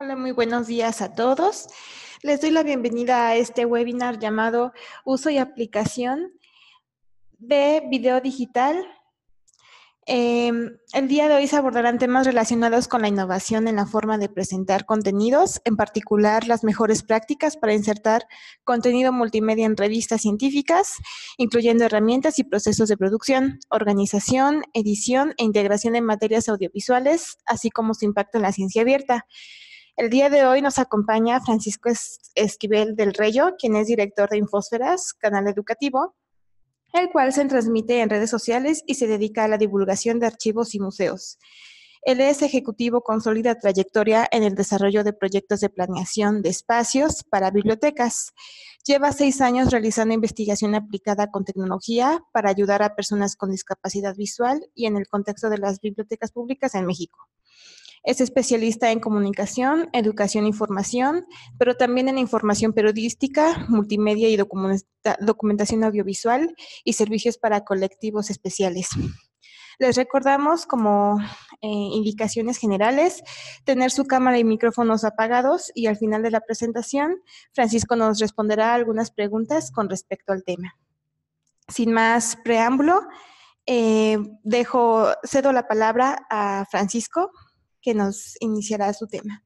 Hola, muy buenos días a todos. Les doy la bienvenida a este webinar llamado Uso y aplicación de video digital. El día de hoy se abordarán temas relacionados con la innovación en la forma de presentar contenidos, en particular las mejores prácticas para insertar contenido multimedia en revistas científicas, incluyendo herramientas y procesos de producción, organización, edición e integración en materias audiovisuales, así como su impacto en la ciencia abierta. El día de hoy nos acompaña Francisco Esquivel del Reyo, quien es director de Infósferas, canal educativo, el cual se transmite en redes sociales y se dedica a la divulgación de archivos y museos. Él es ejecutivo con sólida trayectoria en el desarrollo de proyectos de planeación de espacios para bibliotecas. Lleva 6 años realizando investigación aplicada con tecnología para ayudar a personas con discapacidad visual y en el contexto de las bibliotecas públicas en México. Es especialista en comunicación, educación e información, pero también en información periodística, multimedia y documentación audiovisual y servicios para colectivos especiales. Les recordamos como indicaciones generales, tener su cámara y micrófonos apagados y al final de la presentación, Francisco nos responderá algunas preguntas con respecto al tema. Sin más preámbulo, cedo la palabra a Francisco, que nos iniciará su tema.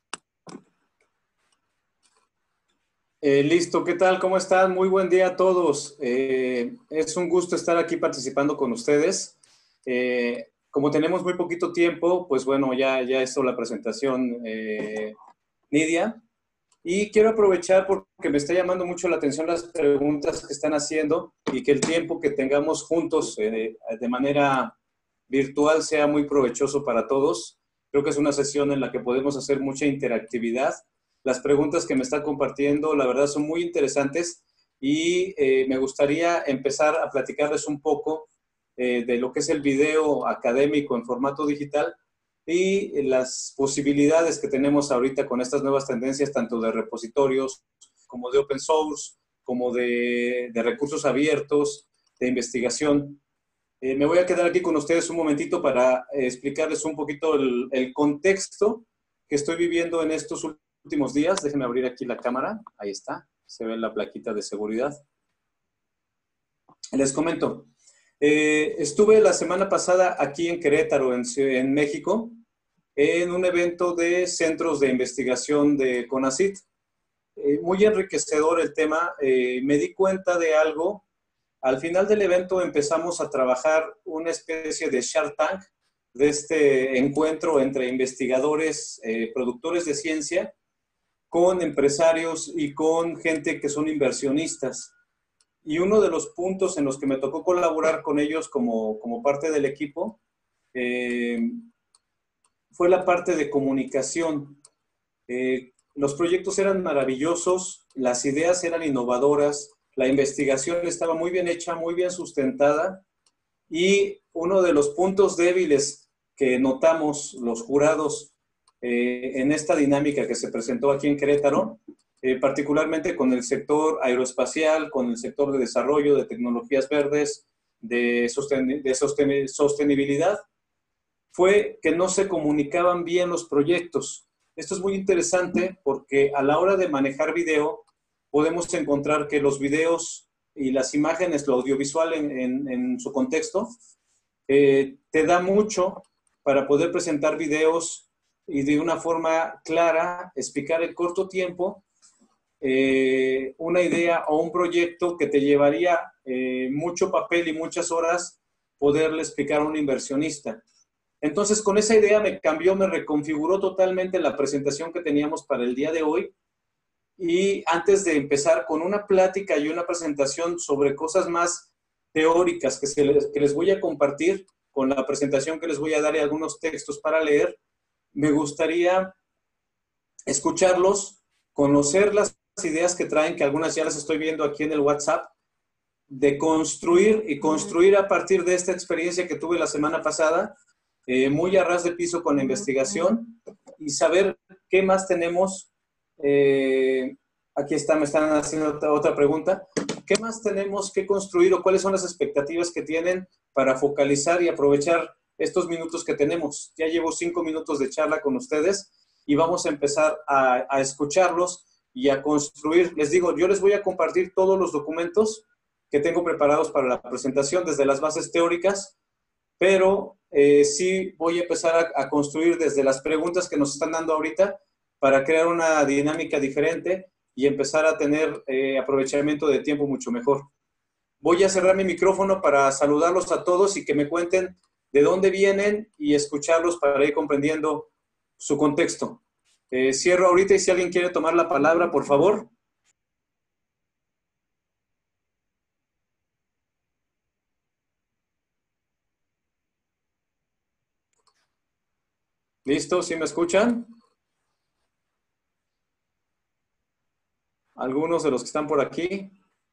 Listo, ¿qué tal? ¿Cómo están? Muy buen día a todos. Es un gusto estar aquí participando con ustedes. Como tenemos muy poquito tiempo, pues bueno, ya hizo la presentación Nidia. Y quiero aprovechar porque me está llamando mucho la atención las preguntas que están haciendo y que el tiempo que tengamos juntos de manera virtual sea muy provechoso para todos. Creo que es una sesión en la que podemos hacer mucha interactividad. Las preguntas que me están compartiendo, la verdad, son muy interesantes y me gustaría empezar a platicarles un poco de lo que es el video académico en formato digital y las posibilidades que tenemos ahorita con estas nuevas tendencias, tanto de repositorios como de open source, como de recursos abiertos, de investigación. Me voy a quedar aquí con ustedes un momentito para explicarles un poquito el contexto que estoy viviendo en estos últimos días. Déjenme abrir aquí la cámara. Ahí está. Se ve la plaquita de seguridad. Les comento. Estuve la semana pasada aquí en Querétaro, en México, en un evento de centros de investigación de CONACYT. Muy enriquecedor el tema. Me di cuenta de algo. Al final del evento empezamos a trabajar una especie de Shark Tank, de este encuentro entre investigadores, productores de ciencia, con empresarios y con gente que son inversionistas. Y uno de los puntos en los que me tocó colaborar con ellos como parte del equipo fue la parte de comunicación. Los proyectos eran maravillosos, las ideas eran innovadoras, la investigación estaba muy bien hecha, muy bien sustentada, y uno de los puntos débiles que notamos los jurados en esta dinámica que se presentó aquí en Querétaro, particularmente con el sector aeroespacial, con el sector de desarrollo de tecnologías verdes, de sostenibilidad, fue que no se comunicaban bien los proyectos. Esto es muy interesante porque a la hora de manejar video, podemos encontrar que los videos y las imágenes, lo audiovisual en su contexto, te da mucho para poder presentar videos y de una forma clara explicar en corto tiempo una idea o un proyecto que te llevaría mucho papel y muchas horas poderle explicar a un inversionista. Entonces, con esa idea me reconfiguró totalmente la presentación que teníamos para el día de hoy. Y antes de empezar con una plática y una presentación sobre cosas más teóricas que les voy a compartir con la presentación que les voy a dar y algunos textos para leer, me gustaría escucharlos, conocer las ideas que traen, que algunas ya las estoy viendo aquí en el WhatsApp, de construir a partir de esta experiencia que tuve la semana pasada, muy a ras de piso con la investigación, y saber qué más tenemos. Aquí está, me están haciendo otra pregunta. ¿Qué más tenemos que construir o cuáles son las expectativas que tienen para focalizar y aprovechar estos minutos que tenemos? Ya llevo 5 minutos de charla con ustedes y vamos a empezar a escucharlos y a construir. Les digo, yo les voy a compartir todos los documentos que tengo preparados para la presentación, desde las bases teóricas, pero sí voy a empezar a construir desde las preguntas que nos están dando ahorita para crear una dinámica diferente y empezar a tener aprovechamiento de tiempo mucho mejor. Voy a cerrar mi micrófono para saludarlos a todos y que me cuenten de dónde vienen y escucharlos para ir comprendiendo su contexto. Cierro ahorita y si alguien quiere tomar la palabra, por favor. ¿Listo? ¿Sí me escuchan? Algunos de los que están por aquí.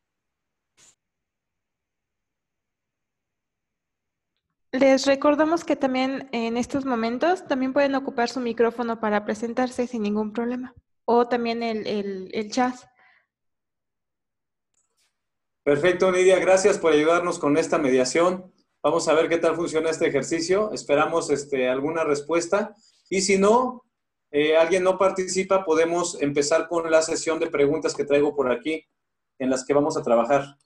Les recordamos que también en estos momentos también pueden ocupar su micrófono para presentarse sin ningún problema. O también el chat. Perfecto, Nidia. Gracias por ayudarnos con esta mediación. Vamos a ver qué tal funciona este ejercicio. Esperamos alguna respuesta. Y si no, alguien no participa, podemos empezar con la sesión de preguntas que traigo por aquí, en las que vamos a trabajar.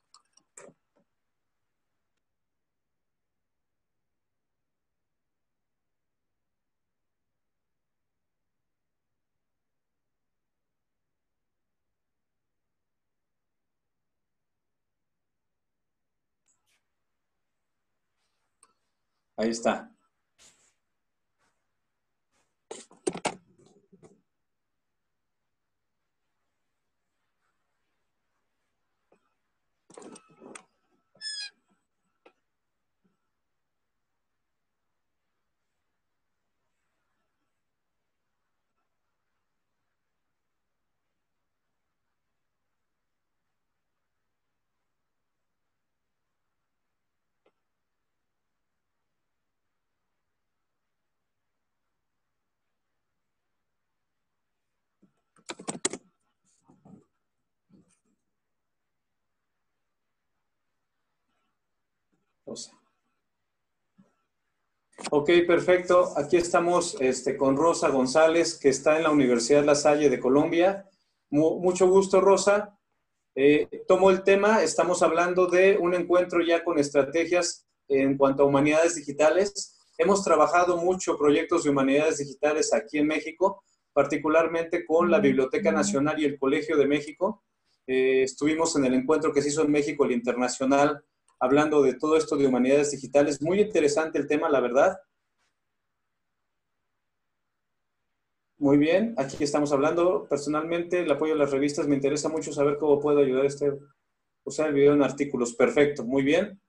Ahí está. Ok, perfecto. Aquí estamos con Rosa González, que está en la Universidad La Salle de Colombia. Mucho gusto, Rosa. Tomo el tema. Estamos hablando de un encuentro ya con estrategias en cuanto a humanidades digitales. Hemos trabajado mucho proyectos de humanidades digitales aquí en México, particularmente con la Biblioteca Nacional y el Colegio de México. Estuvimos en el encuentro que se hizo en México, el Internacional, hablando de todo esto de humanidades digitales. Muy interesante el tema, la verdad. Muy bien, aquí estamos hablando. Personalmente, el apoyo a las revistas, me interesa mucho saber cómo puedo ayudar a usar el video en artículos. Perfecto, muy bien.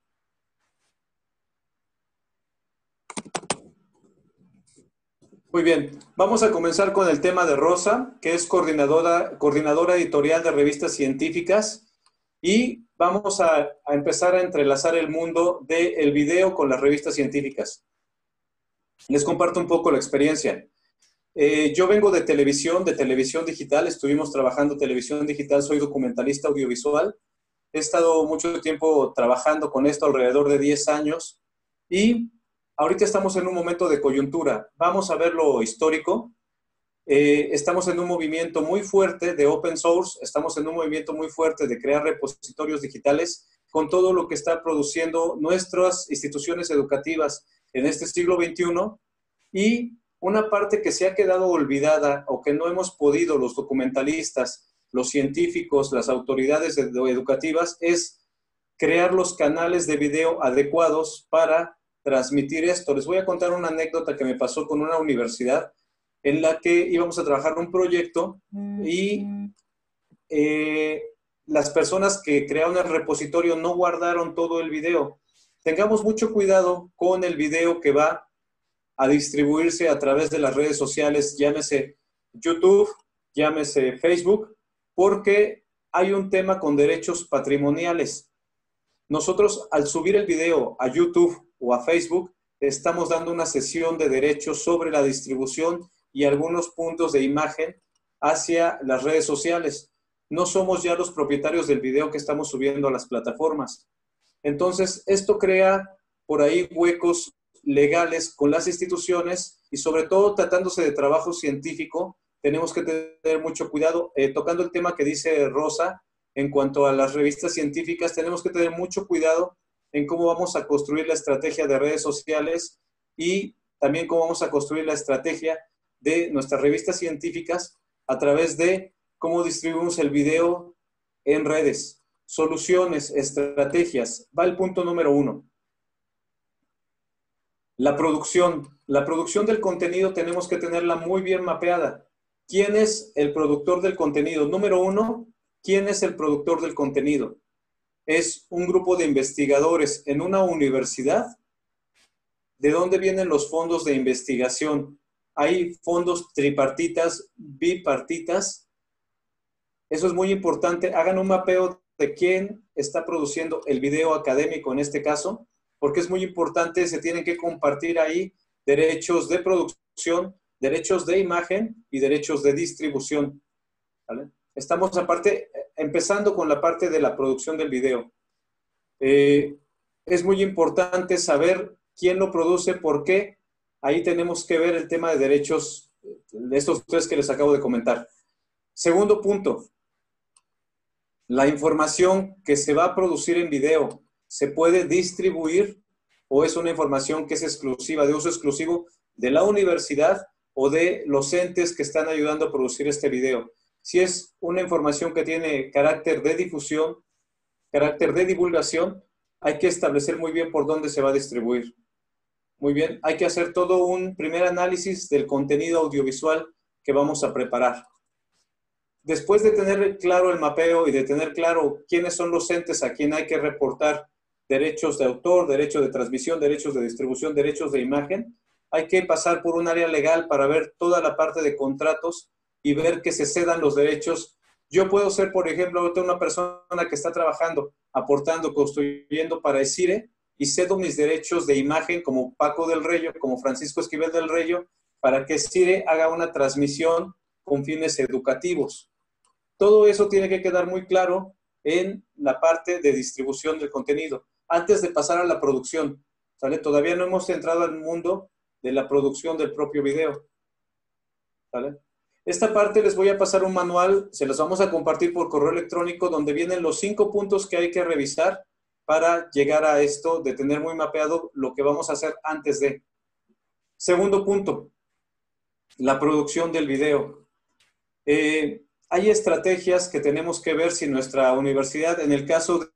Muy bien, vamos a comenzar con el tema de Rosa, que es coordinadora editorial de revistas científicas, y vamos a empezar a entrelazar el mundo del video con las revistas científicas. Les comparto un poco la experiencia. Yo vengo de televisión digital, estuvimos trabajando televisión digital, soy documentalista audiovisual, he estado mucho tiempo trabajando con esto, alrededor de 10 años, y ahorita estamos en un momento de coyuntura. Vamos a ver lo histórico. Estamos en un movimiento muy fuerte de open source, estamos en un movimiento muy fuerte de crear repositorios digitales con todo lo que está produciendo nuestras instituciones educativas en este siglo XXI, y una parte que se ha quedado olvidada o que no hemos podido los documentalistas, los científicos, las autoridades educativas, es crear los canales de video adecuados para transmitir esto. Les voy a contar una anécdota que me pasó con una universidad en la que íbamos a trabajar un proyecto y las personas que crearon el repositorio no guardaron todo el video. Tengamos mucho cuidado con el video que va a distribuirse a través de las redes sociales, llámese YouTube, llámese Facebook, porque hay un tema con derechos patrimoniales. Nosotros, al subir el video a YouTube o a Facebook, estamos dando una cesión de derechos sobre la distribución y algunos puntos de imagen hacia las redes sociales. No somos ya los propietarios del video que estamos subiendo a las plataformas. Entonces, esto crea por ahí huecos legales con las instituciones y sobre todo tratándose de trabajo científico, tenemos que tener mucho cuidado. Tocando el tema que dice Rosa, en cuanto a las revistas científicas, tenemos que tener mucho cuidado en cómo vamos a construir la estrategia de redes sociales y también cómo vamos a construir la estrategia de nuestras revistas científicas a través de cómo distribuimos el video en redes. Soluciones, estrategias. Va el punto número 1. La producción. La producción del contenido tenemos que tenerla muy bien mapeada. ¿Quién es el productor del contenido? Número 1, ¿quién es el productor del contenido? Es un grupo de investigadores en una universidad. ¿De dónde vienen los fondos de investigación? Hay fondos tripartitas, bipartitas. Eso es muy importante. Hagan un mapeo de quién está produciendo el video académico en este caso, porque es muy importante. Se tienen que compartir ahí derechos de producción, derechos de imagen y derechos de distribución. ¿Vale? Estamos aparte, empezando con la parte de la producción del video. Es muy importante saber quién lo produce, por qué. Ahí tenemos que ver el tema de derechos, de estos 3 que les acabo de comentar. Segundo punto, la información que se va a producir en video, ¿se puede distribuir o es una información que es exclusiva, de uso exclusivo de la universidad o de los entes que están ayudando a producir este video? Si es una información que tiene carácter de difusión, carácter de divulgación, hay que establecer muy bien por dónde se va a distribuir. Muy bien, hay que hacer todo un primer análisis del contenido audiovisual que vamos a preparar. Después de tener claro el mapeo y de tener claro quiénes son los entes a quien hay que reportar derechos de autor, derechos de transmisión, derechos de distribución, derechos de imagen, hay que pasar por un área legal para ver toda la parte de contratos y ver que se cedan los derechos. Yo puedo ser, por ejemplo, una persona que está trabajando, aportando, construyendo para ESIRE y cedo mis derechos de imagen como Paco del Reyo, como Francisco Esquivel del Reyo, para que ESIRE haga una transmisión con fines educativos. Todo eso tiene que quedar muy claro en la parte de distribución del contenido, antes de pasar a la producción, ¿sale? Todavía no hemos entrado al mundo de la producción del propio video, ¿sale? Esta parte les voy a pasar un manual, se los vamos a compartir por correo electrónico, donde vienen los 5 puntos que hay que revisar para llegar a esto, de tener muy mapeado lo que vamos a hacer antes de. Segundo punto, la producción del video. Hay estrategias que tenemos que ver si nuestra universidad, en el caso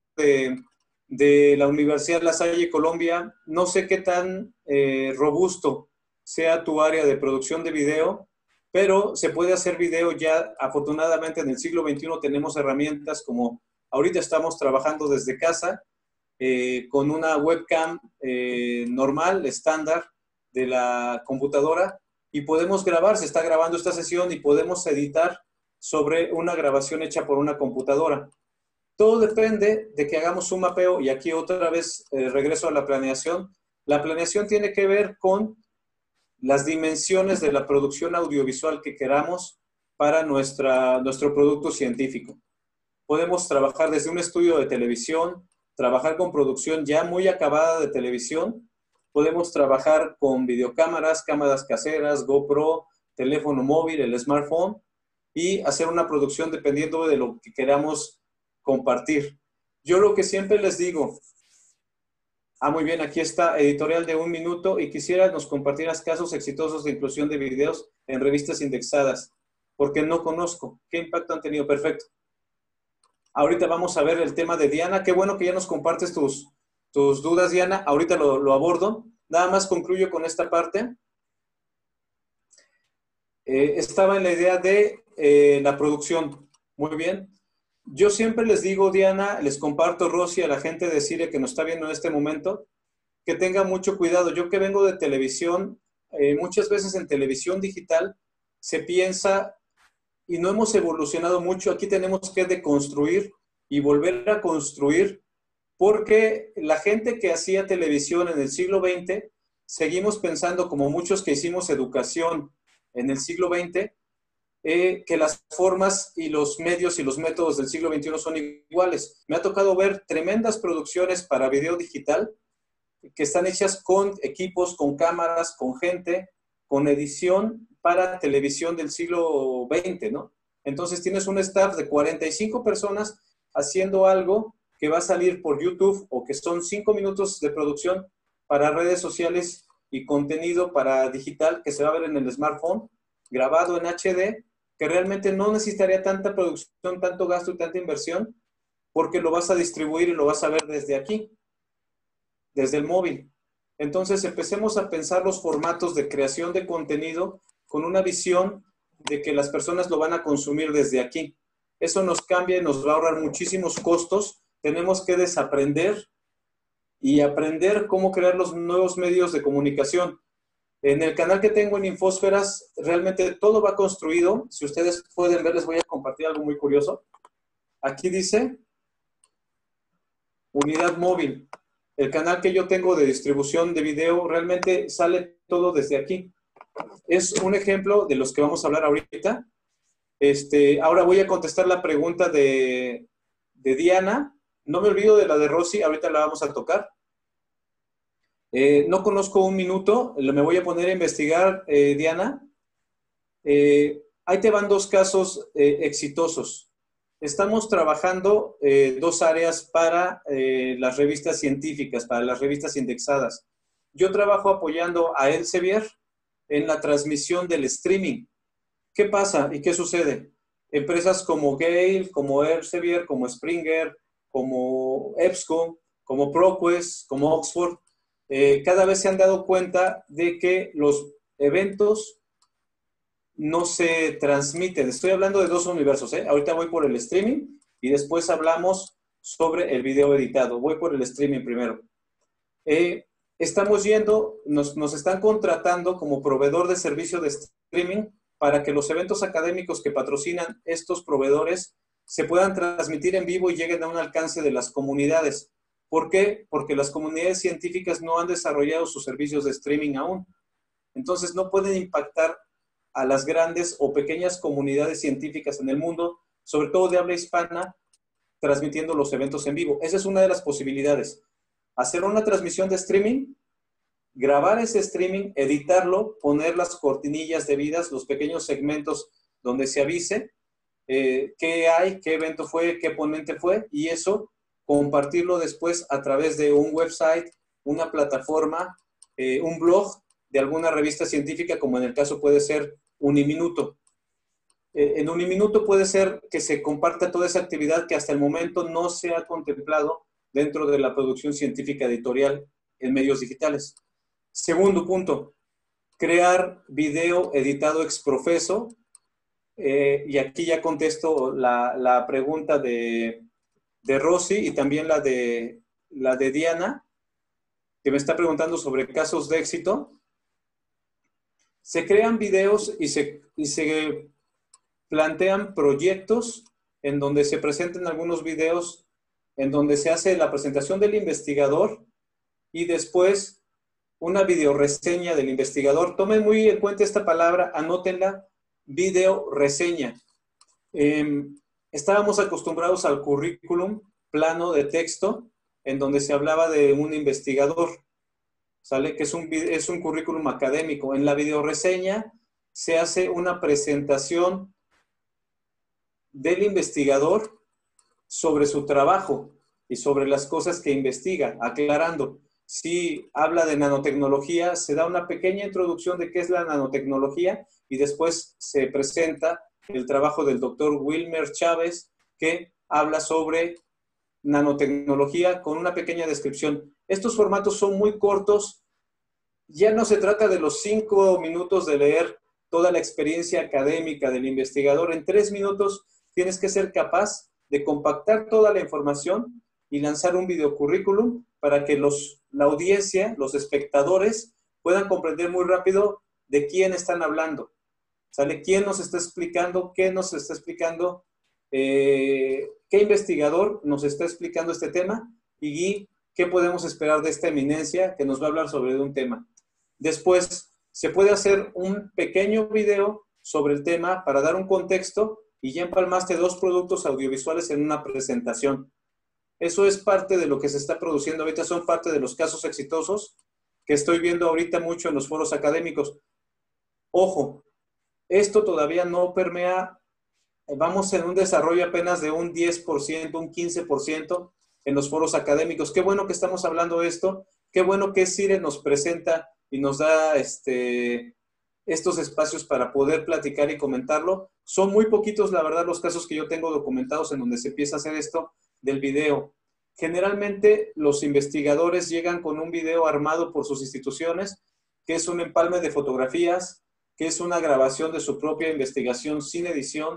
de la Universidad La Salle Colombia, no sé qué tan robusto sea tu área de producción de video, pero se puede hacer video ya. Afortunadamente en el siglo XXI tenemos herramientas como ahorita estamos trabajando desde casa con una webcam normal, estándar de la computadora, y podemos grabar. Se está grabando esta sesión y podemos editar sobre una grabación hecha por una computadora. Todo depende de que hagamos un mapeo, y aquí otra vez regreso a la planeación. La planeación tiene que ver con las dimensiones de la producción audiovisual que queramos para nuestro producto científico. Podemos trabajar desde un estudio de televisión, trabajar con producción ya muy acabada de televisión. Podemos trabajar con videocámaras, cámaras caseras, GoPro, teléfono móvil, el smartphone, y hacer una producción dependiendo de lo que queramos compartir. Yo lo que siempre les digo, muy bien, aquí está, editorial de 1 minuto, y quisiera nos compartieras casos exitosos de inclusión de videos en revistas indexadas, porque no conozco. ¿Qué impacto han tenido? Perfecto. Ahorita vamos a ver el tema de Diana. Qué bueno que ya nos compartes tus dudas, Diana. Ahorita lo abordo. Nada más concluyo con esta parte. Estaba en la idea de la producción. Muy bien. Yo siempre les digo, Diana, les comparto, Rosy, a la gente de ESIRE que nos está viendo en este momento, que tenga mucho cuidado. Yo que vengo de televisión, muchas veces en televisión digital se piensa, y no hemos evolucionado mucho. Aquí tenemos que deconstruir y volver a construir, porque la gente que hacía televisión en el siglo XX, seguimos pensando, como muchos que hicimos educación en el siglo XX, que las formas y los medios y los métodos del siglo XXI son iguales. Me ha tocado ver tremendas producciones para video digital que están hechas con equipos, con cámaras, con gente, con edición para televisión del siglo XX, ¿no? Entonces tienes un staff de 45 personas haciendo algo que va a salir por YouTube o que son 5 minutos de producción para redes sociales y contenido para digital que se va a ver en el smartphone, grabado en HD, que realmente no necesitaría tanta producción, tanto gasto y tanta inversión, porque lo vas a distribuir y lo vas a ver desde aquí, desde el móvil. Entonces empecemos a pensar los formatos de creación de contenido con una visión de que las personas lo van a consumir desde aquí. Eso nos cambia y nos va a ahorrar muchísimos costos. Tenemos que desaprender y aprender cómo crear los nuevos medios de comunicación. En el canal que tengo en Infosferas, realmente todo va construido. Si ustedes pueden ver, les voy a compartir algo muy curioso. Aquí dice Unidad Móvil. El canal que yo tengo de distribución de video realmente sale todo desde aquí. Es un ejemplo de los que vamos a hablar ahorita. Ahora voy a contestar la pregunta de Diana. No me olvido de la de Rosy, ahorita la vamos a tocar. No conozco un minuto, me voy a poner a investigar, Diana. Ahí te van 2 casos exitosos. Estamos trabajando 2 áreas para las revistas científicas, para las revistas indexadas. Yo trabajo apoyando a Elsevier en la transmisión del streaming. ¿Qué pasa y qué sucede? Empresas como Gale, como Elsevier, como Springer, como EBSCO, como ProQuest, como Oxford, cada vez se han dado cuenta de que los eventos no se transmiten. Estoy hablando de 2 universos, ¿eh? Ahorita voy por el streaming y después hablamos sobre el video editado. Voy por el streaming primero. Estamos yendo, nos están contratando como proveedor de servicio de streaming para que los eventos académicos que patrocinan estos proveedores se puedan transmitir en vivo y lleguen a un alcance de las comunidades. ¿Por qué? Porque las comunidades científicas no han desarrollado sus servicios de streaming aún. Entonces no pueden impactar a las grandes o pequeñas comunidades científicas en el mundo, sobre todo de habla hispana, transmitiendo los eventos en vivo. Esa es una de las posibilidades. Hacer una transmisión de streaming, grabar ese streaming, editarlo, poner las cortinillas debidas, los pequeños segmentos donde se avise qué hay, qué evento fue, qué ponente fue, y eso compartirlo después a través de un website, una plataforma, un blog de alguna revista científica, como en el caso puede ser Uniminuto. En Uniminuto puede ser que se comparta toda esa actividad que hasta el momento no se ha contemplado dentro de la producción científica editorial en medios digitales. Segundo punto, crear video editado ex profeso. Y aquí ya contesto la pregunta de Rosy y también la de Diana, que me está preguntando sobre casos de éxito. Se crean videos y se plantean proyectos en donde se presenten algunos videos en donde se hace la presentación del investigador y después una videoreseña del investigador. Tomen muy en cuenta esta palabra, anótenla, videoreseña. Estábamos acostumbrados al currículum plano de texto en donde se hablaba de un investigador, ¿sale? Que es un currículum académico. En la videoreseña se hace una presentación del investigador sobre su trabajo y sobre las cosas que investiga, aclarando. Si habla de nanotecnología, se da una pequeña introducción de qué es la nanotecnología y después se presenta el trabajo del doctor Wilmer Chávez, que habla sobre nanotecnología con una pequeña descripción. Estos formatos son muy cortos. Ya no se trata de los 5 minutos de leer toda la experiencia académica del investigador. En 3 minutos tienes que ser capaz de compactar toda la información y lanzar un videocurrículum para que la audiencia, los espectadores, puedan comprender muy rápido de quién están hablando. ¿Sale? ¿Quién nos está explicando? ¿Qué nos está explicando? ¿Qué investigador nos está explicando este tema? Y qué podemos esperar de esta eminencia que nos va a hablar sobre un tema. Después, se puede hacer un pequeño video sobre el tema para dar un contexto y ya empalmaste 2 productos audiovisuales en una presentación. Eso es parte de lo que se está produciendo ahorita, son parte de los casos exitosos que estoy viendo ahorita mucho en los foros académicos. Ojo, esto todavía no permea, vamos en un desarrollo apenas de un 10%, un 15% en los foros académicos. Qué bueno que estamos hablando de esto, qué bueno que CIRE nos presenta y nos da estos espacios para poder platicar y comentarlo. Son muy poquitos, la verdad, los casos que yo tengo documentados en donde se empieza a hacer esto del video. Generalmente los investigadores llegan con un video armado por sus instituciones, que es un empalme de fotografías, que es una grabación de su propia investigación sin edición,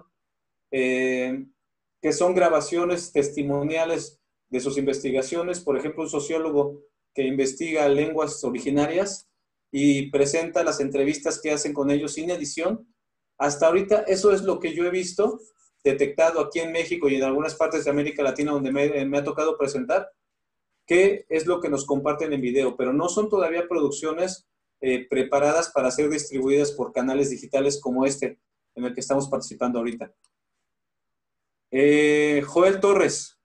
que son grabaciones testimoniales de sus investigaciones. Por ejemplo, un sociólogo que investiga lenguas originarias y presenta las entrevistas que hacen con ellos sin edición. Hasta ahorita eso es lo que yo he visto, detectado aquí en México y en algunas partes de América Latina donde me ha tocado presentar, que es lo que nos comparten en video, pero no son todavía producciones preparadas para ser distribuidas por canales digitales como este en el que estamos participando ahorita. Joel Torres,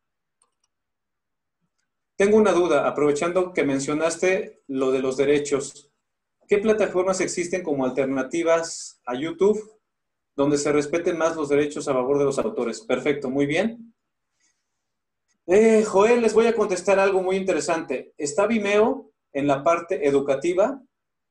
tengo una duda, aprovechando que mencionaste lo de los derechos. ¿Qué plataformas existen como alternativas a YouTube donde se respeten más los derechos a favor de los autores? Perfecto, muy bien. Joel, les voy a contestar algo muy interesante. Está Vimeo en la parte educativa.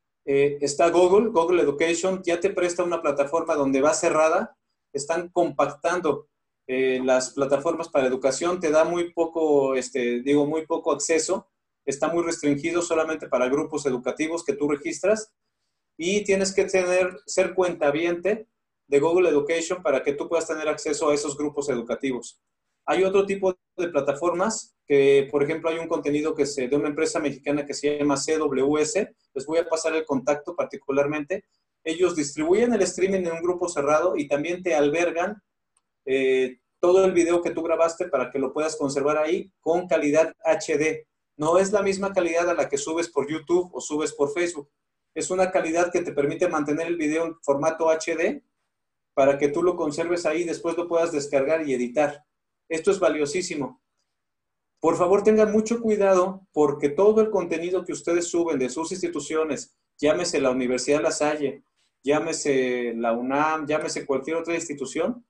Está Google Education, ya te presta una plataforma donde va cerrada. Están compactando las plataformas para educación. Te da muy poco, muy poco acceso. Está muy restringido solamente para grupos educativos que tú registras. Y tienes que ser cuentaviente de Google Education para que tú puedas tener acceso a esos grupos educativos. Hay otro tipo de plataformas que, por ejemplo, hay un contenido que de una empresa mexicana que se llama CWS. Les voy a pasar el contacto particularmente. Ellos distribuyen el streaming en un grupo cerrado y también te albergan todo el video que tú grabaste para que lo puedas conservar ahí con calidad HD. No es la misma calidad a la que subes por YouTube o subes por Facebook. Es una calidad que te permite mantener el video en formato HD para que tú lo conserves ahí y después lo puedas descargar y editar. Esto es valiosísimo. Por favor, tengan mucho cuidado porque todo el contenido que ustedes suben de sus instituciones, llámese la Universidad La Salle, llámese la UNAM, llámese cualquier otra institución,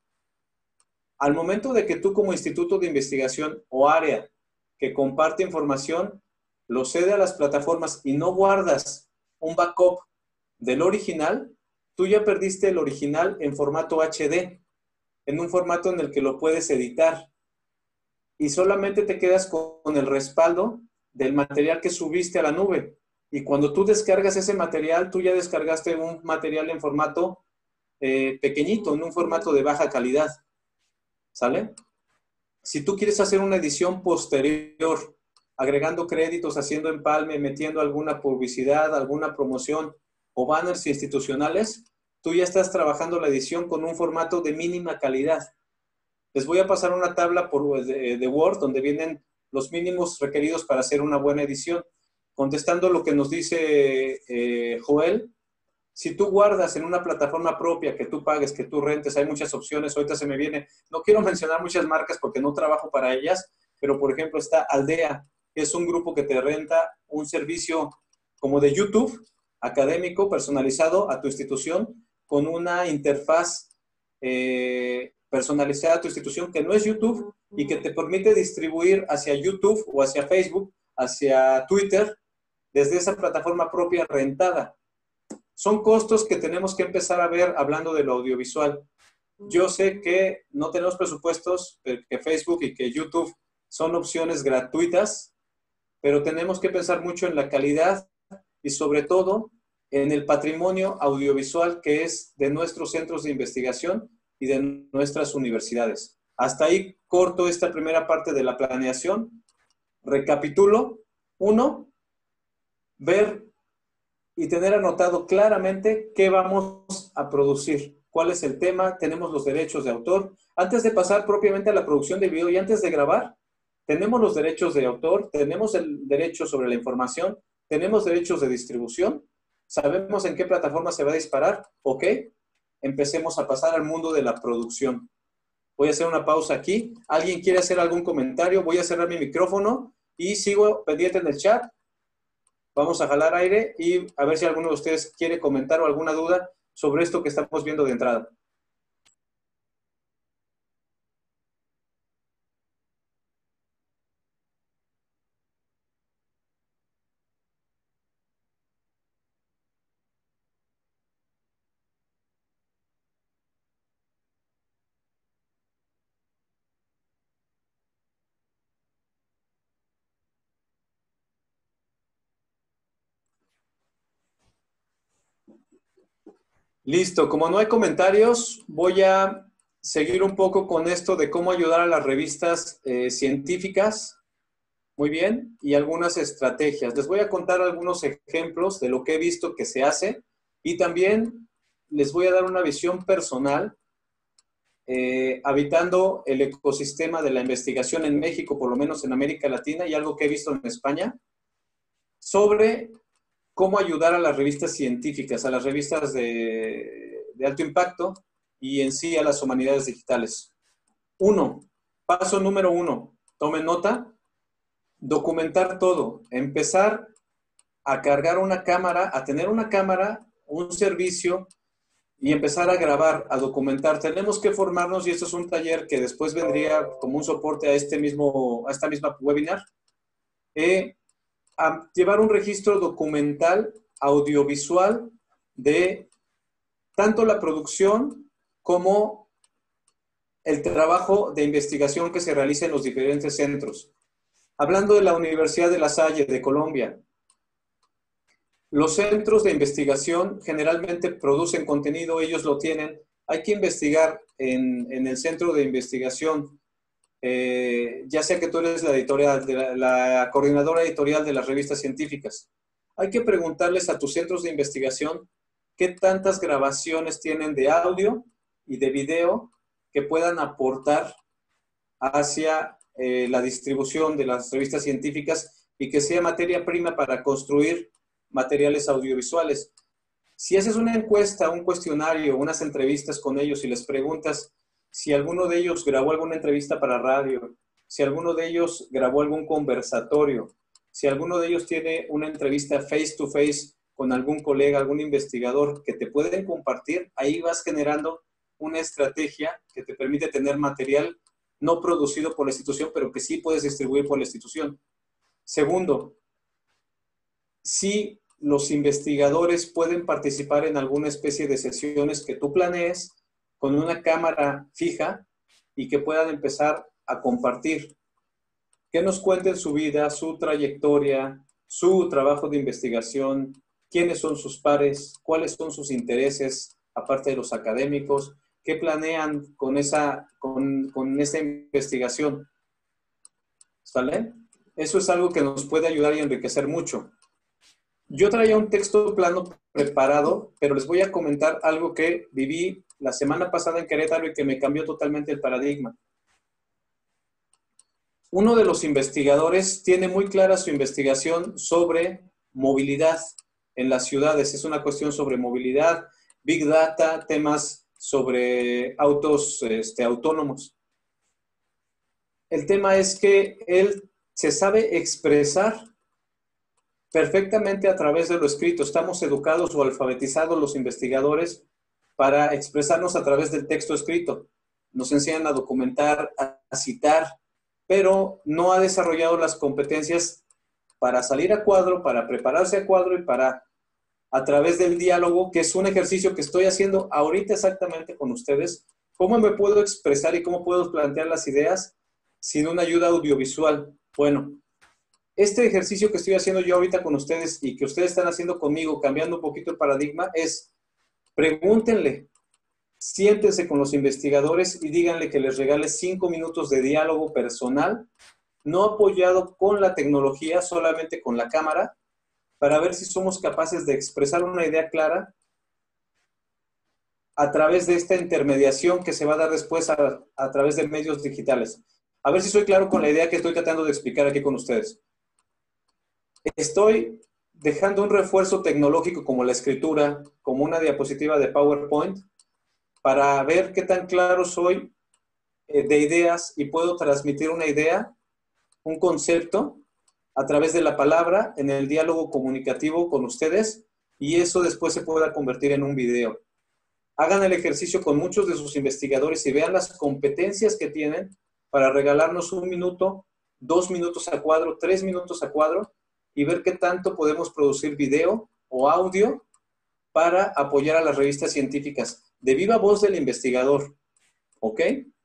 al momento de que tú como instituto de investigación o área que comparte información, lo cede a las plataformas y no guardas un backup del original, tú ya perdiste el original en formato HD, en un formato en el que lo puedes editar. Y solamente te quedas con el respaldo del material que subiste a la nube. Y cuando tú descargas ese material, tú ya descargaste un material en formato pequeñito, en un formato de baja calidad. ¿Sale? Si tú quieres hacer una edición posterior, agregando créditos, haciendo empalme, metiendo alguna publicidad, alguna promoción o banners institucionales, tú ya estás trabajando la edición con un formato de mínima calidad. Les voy a pasar una tabla de Word donde vienen los mínimos requeridos para hacer una buena edición. Contestando lo que nos dice Joel, si tú guardas en una plataforma propia que tú pagues, que tú rentes, hay muchas opciones. Ahorita se me viene, no quiero mencionar muchas marcas porque no trabajo para ellas, pero por ejemplo está Aldea, que es un grupo que te renta un servicio como de YouTube académico personalizado a tu institución con una interfaz personalizada a tu institución que no es YouTube y que te permite distribuir hacia YouTube o hacia Facebook, hacia Twitter, desde esa plataforma propia rentada. Son costos que tenemos que empezar a ver hablando de lo audiovisual. Yo sé que no tenemos presupuestos, que Facebook y que YouTube son opciones gratuitas, pero tenemos que pensar mucho en la calidad y sobre todo en el patrimonio audiovisual que es de nuestros centros de investigación y de nuestras universidades. Hasta ahí corto esta primera parte de la planeación. Recapitulo. 1, ver y tener anotado claramente qué vamos a producir, cuál es el tema, tenemos los derechos de autor. Antes de pasar propiamente a la producción del video y antes de grabar, tenemos los derechos de autor, tenemos el derecho sobre la información, tenemos derechos de distribución, sabemos en qué plataforma se va a disparar, ok, empecemos a pasar al mundo de la producción. Voy a hacer una pausa aquí. ¿Alguien quiere hacer algún comentario? Voy a cerrar mi micrófono y sigo pendiente en el chat. Vamos a jalar aire y a ver si alguno de ustedes quiere comentar o alguna duda sobre esto que estamos viendo de entrada. Listo, como no hay comentarios, voy a seguir un poco con esto de cómo ayudar a las revistas científicas. Muy bien, y algunas estrategias. Les voy a contar algunos ejemplos de lo que he visto que se hace y también les voy a dar una visión personal habitando el ecosistema de la investigación en México, por lo menos en América Latina, y algo que he visto en España, sobre cómo ayudar a las revistas científicas, a las revistas de alto impacto y en sí a las humanidades digitales. Paso número 1, tomen nota, documentar todo, empezar a cargar una cámara, a tener una cámara, un servicio y empezar a grabar, a documentar. Tenemos que formarnos y esto es un taller que después vendría como un soporte a esta misma webinar. A llevar un registro documental, audiovisual, de tanto la producción como el trabajo de investigación que se realiza en los diferentes centros. Hablando de la Universidad de La Salle de Colombia, los centros de investigación generalmente producen contenido, ellos lo tienen. Hay que investigar en el centro de investigación, ya sea que tú eres la editorial, la coordinadora editorial de las revistas científicas. Hay que preguntarles a tus centros de investigación qué tantas grabaciones tienen de audio y de video que puedan aportar hacia la distribución de las revistas científicas y que sea materia prima para construir materiales audiovisuales. Si haces una encuesta, un cuestionario, unas entrevistas con ellos y les preguntas si alguno de ellos grabó alguna entrevista para radio, si alguno de ellos grabó algún conversatorio, si alguno de ellos tiene una entrevista face to face con algún colega, algún investigador que te pueden compartir, ahí vas generando una estrategia que te permite tener material no producido por la institución, pero que sí puedes distribuir por la institución. Segundo, si los investigadores pueden participar en alguna especie de sesiones que tú planees con una cámara fija y que puedan empezar a compartir. Que nos cuenten su vida, su trayectoria, su trabajo de investigación, quiénes son sus pares, cuáles son sus intereses, aparte de los académicos, qué planean con esa investigación. ¿Sale? Eso es algo que nos puede ayudar y enriquecer mucho. Yo traía un texto plano preparado, pero les voy a comentar algo que viví la semana pasada en Querétaro y que me cambió totalmente el paradigma. Uno de los investigadores tiene muy clara su investigación sobre movilidad en las ciudades. Es una cuestión sobre movilidad, Big Data, temas sobre autos autónomos. El tema es que él se sabe expresar perfectamente a través de lo escrito. Estamos educados o alfabetizados los investigadores para expresarnos a través del texto escrito. Nos enseñan a documentar, a citar, pero no ha desarrollado las competencias para salir a cuadro, para prepararse a cuadro y para, a través del diálogo, que es un ejercicio que estoy haciendo ahorita exactamente con ustedes, cómo me puedo expresar y cómo puedo plantear las ideas sin una ayuda audiovisual. Bueno, este ejercicio que estoy haciendo yo ahorita con ustedes y que ustedes están haciendo conmigo, cambiando un poquito el paradigma, es pregúntenle, siéntense con los investigadores y díganle que les regale 5 minutos de diálogo personal, no apoyado con la tecnología, solamente con la cámara, para ver si somos capaces de expresar una idea clara a través de esta intermediación que se va a dar después a través de medios digitales. A ver si soy claro con la idea que estoy tratando de explicar aquí con ustedes. Estoy dejando un refuerzo tecnológico como la escritura, como una diapositiva de PowerPoint, para ver qué tan claro soy de ideas y puedo transmitir una idea, un concepto, a través de la palabra, en el diálogo comunicativo con ustedes, y eso después se pueda convertir en un video. Hagan el ejercicio con muchos de sus investigadores y vean las competencias que tienen para regalarnos 1 minuto, 2 minutos a cuadro, 3 minutos a cuadro, y ver qué tanto podemos producir video o audio para apoyar a las revistas científicas de viva voz del investigador. ¿Ok?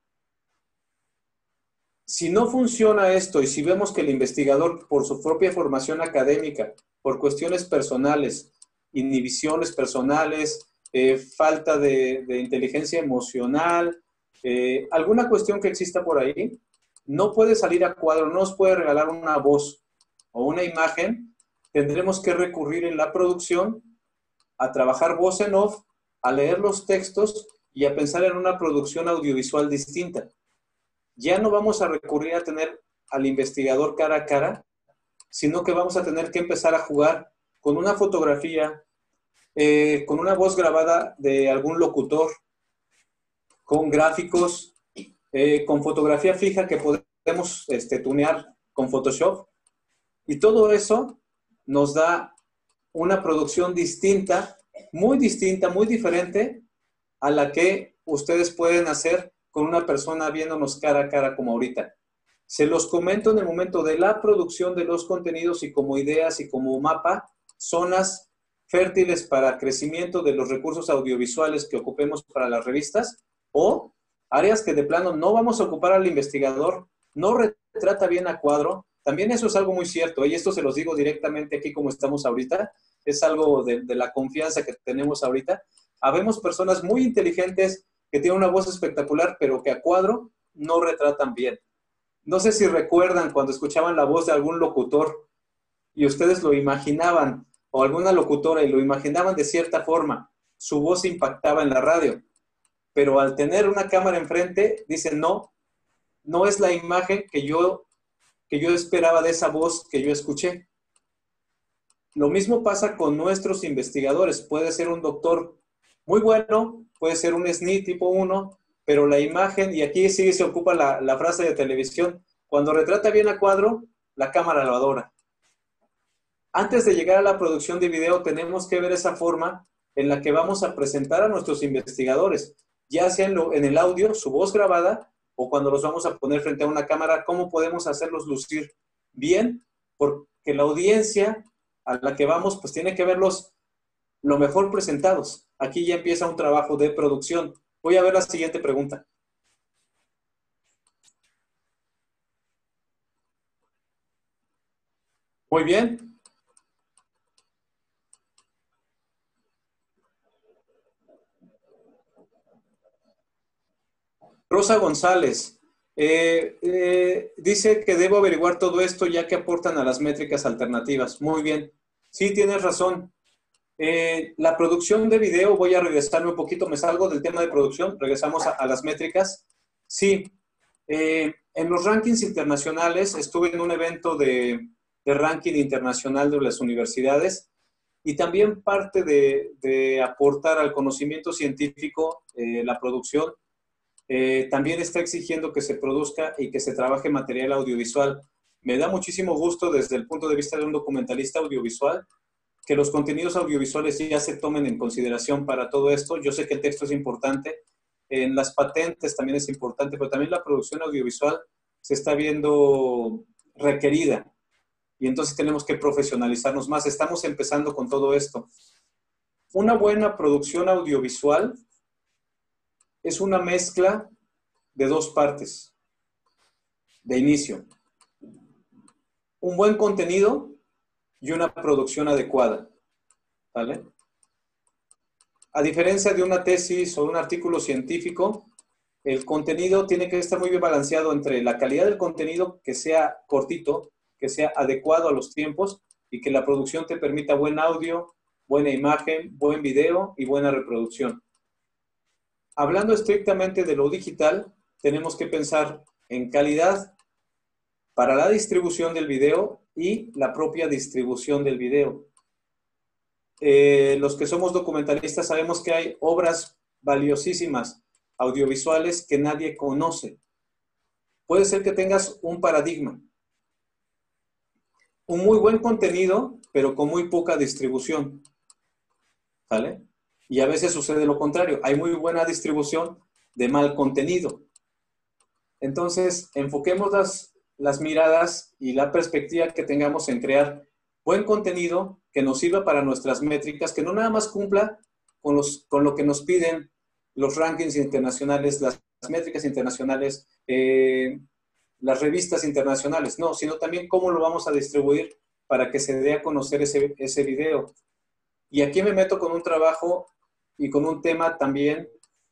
Si no funciona esto y si vemos que el investigador, por su propia formación académica, por cuestiones personales, inhibiciones personales, falta de inteligencia emocional, alguna cuestión que exista por ahí, no puede salir a cuadro, no nos puede regalar una voz o una imagen, tendremos que recurrir en la producción a trabajar voz en off, a leer los textos y a pensar en una producción audiovisual distinta. Ya no vamos a recurrir a tener al investigador cara a cara, sino que vamos a tener que empezar a jugar con una fotografía, con una voz grabada de algún locutor, con gráficos, con fotografía fija que podemos tunear con Photoshop. Y todo eso nos da una producción distinta, muy diferente a la que ustedes pueden hacer con una persona viéndonos cara a cara como ahorita. Se los comento en el momento de la producción de los contenidos y como ideas y como mapa, zonas fértiles para crecimiento de los recursos audiovisuales que ocupemos para las revistas o áreas que de plano no vamos a ocupar al investigador, no retrata bien a cuadro. También eso es algo muy cierto, y esto se los digo directamente aquí como estamos ahorita, es algo de la confianza que tenemos ahorita. Habemos personas muy inteligentes que tienen una voz espectacular, pero que a cuadro no retratan bien. No sé si recuerdan cuando escuchaban la voz de algún locutor y ustedes lo imaginaban, o alguna locutora y lo imaginaban de cierta forma, su voz impactaba en la radio, pero al tener una cámara enfrente, dicen no, no es la imagen que yo esperaba de esa voz que yo escuché. Lo mismo pasa con nuestros investigadores. Puede ser un doctor muy bueno, puede ser un SNI tipo 1, pero la imagen, y aquí sí se ocupa la frase de televisión, cuando retrata bien a cuadro, la cámara lo adora. Antes de llegar a la producción de video, tenemos que ver esa forma en la que vamos a presentar a nuestros investigadores, ya sea en el audio, su voz grabada, o cuando los vamos a poner frente a una cámara, cómo podemos hacerlos lucir bien, porque la audiencia a la que vamos, pues tiene que verlos lo mejor presentados. Aquí ya empieza un trabajo de producción. Voy a ver la siguiente pregunta. Muy bien. Rosa González dice que debo averiguar todo esto ya que aportan a las métricas alternativas. Muy bien. Sí, tienes razón. La producción de video, voy a regresarme un poquito, me salgo del tema de producción, regresamos a las métricas. Sí, en los rankings internacionales, estuve en un evento de ranking internacional de las universidades y también parte de aportar al conocimiento científico la producción. También está exigiendo que se produzca y que se trabaje material audiovisual. Me da muchísimo gusto desde el punto de vista de un documentalista audiovisual que los contenidos audiovisuales ya se tomen en consideración para todo esto. Yo sé que el texto es importante, en las patentes también es importante, pero también la producción audiovisual se está viendo requerida y entonces tenemos que profesionalizarnos más. Estamos empezando con todo esto. Una buena producción audiovisual es una mezcla de dos partes de inicio. Un buen contenido y una producción adecuada, ¿vale? A diferencia de una tesis o un artículo científico, el contenido tiene que estar muy bien balanceado entre la calidad del contenido, que sea cortito, que sea adecuado a los tiempos y que la producción te permita buen audio, buena imagen, buen video y buena reproducción. Hablando estrictamente de lo digital, tenemos que pensar en calidad para la distribución del video y la propia distribución del video. Los que somos documentalistas sabemos que hay obras valiosísimas audiovisuales que nadie conoce Puede ser que tengas un paradigma, un muy buen contenido, pero con muy poca distribución, ¿vale? Y a veces sucede lo contrario, hay muy buena distribución de mal contenido. Entonces, enfoquemos las miradas y la perspectiva que tengamos en crear buen contenido que nos sirva para nuestras métricas, que no nada más cumpla con lo que nos piden los rankings internacionales, las métricas internacionales, las revistas internacionales, no, sino también cómo lo vamos a distribuir para que se dé a conocer ese video. Y aquí me meto con un trabajo y con un tema también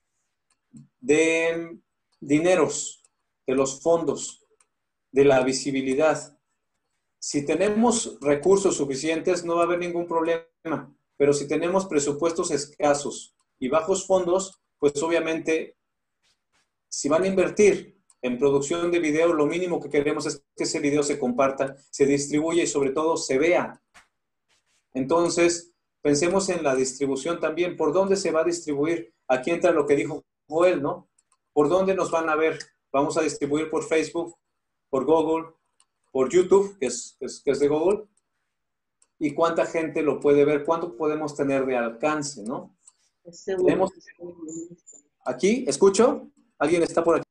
de dineros, de los fondos, de la visibilidad. Si tenemos recursos suficientes, no va a haber ningún problema, pero si tenemos presupuestos escasos y bajos fondos, pues obviamente, si van a invertir en producción de video, lo mínimo que queremos es que ese video se comparta, se distribuya y sobre todo se vea. Entonces, pensemos en la distribución también. ¿Por dónde se va a distribuir? Aquí entra lo que dijo Joel, ¿no? ¿Por dónde nos van a ver? Vamos a distribuir por Facebook, por Google, por YouTube, que es de Google. ¿Y cuánta gente lo puede ver? ¿Cuánto podemos tener de alcance, no? Tenemos aquí, ¿escucho? ¿Alguien está por aquí?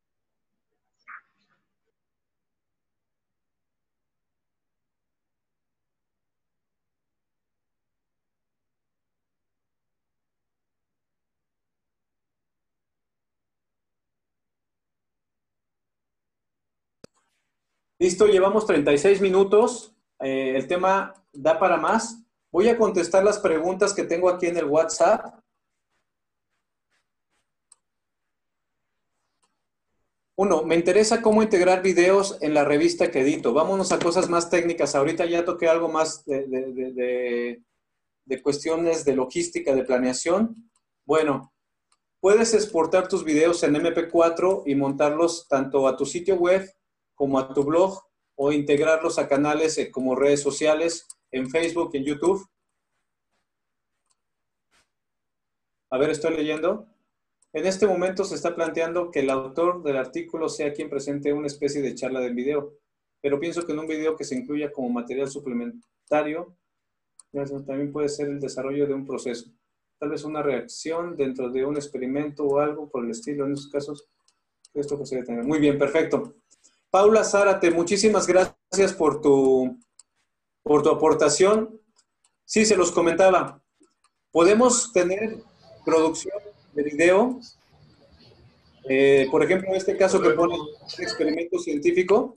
Listo, llevamos 36 minutos. El tema da para más. Voy a contestar las preguntas que tengo aquí en el WhatsApp. Uno, me interesa cómo integrar videos en la revista que edito. Vámonos a cosas más técnicas. Ahorita ya toqué algo más de cuestiones de logística, de planeación. Bueno, puedes exportar tus videos en MP4 y montarlos tanto a tu sitio web como a tu blog o integrarlos a canales como redes sociales, en Facebook, en YouTube. A ver, estoy leyendo. En este momento se está planteando que el autor del artículo sea quien presente una especie de charla de video, pero pienso que en un video que se incluya como material suplementario, también puede ser el desarrollo de un proceso. Tal vez una reacción dentro de un experimento o algo por el estilo. En esos casos, esto que se debe tener. Muy bien, perfecto. Paula Zárate, muchísimas gracias por tu aportación. Sí, se los comentaba. Podemos tener producción de video. Por ejemplo, en este caso que pone un experimento científico,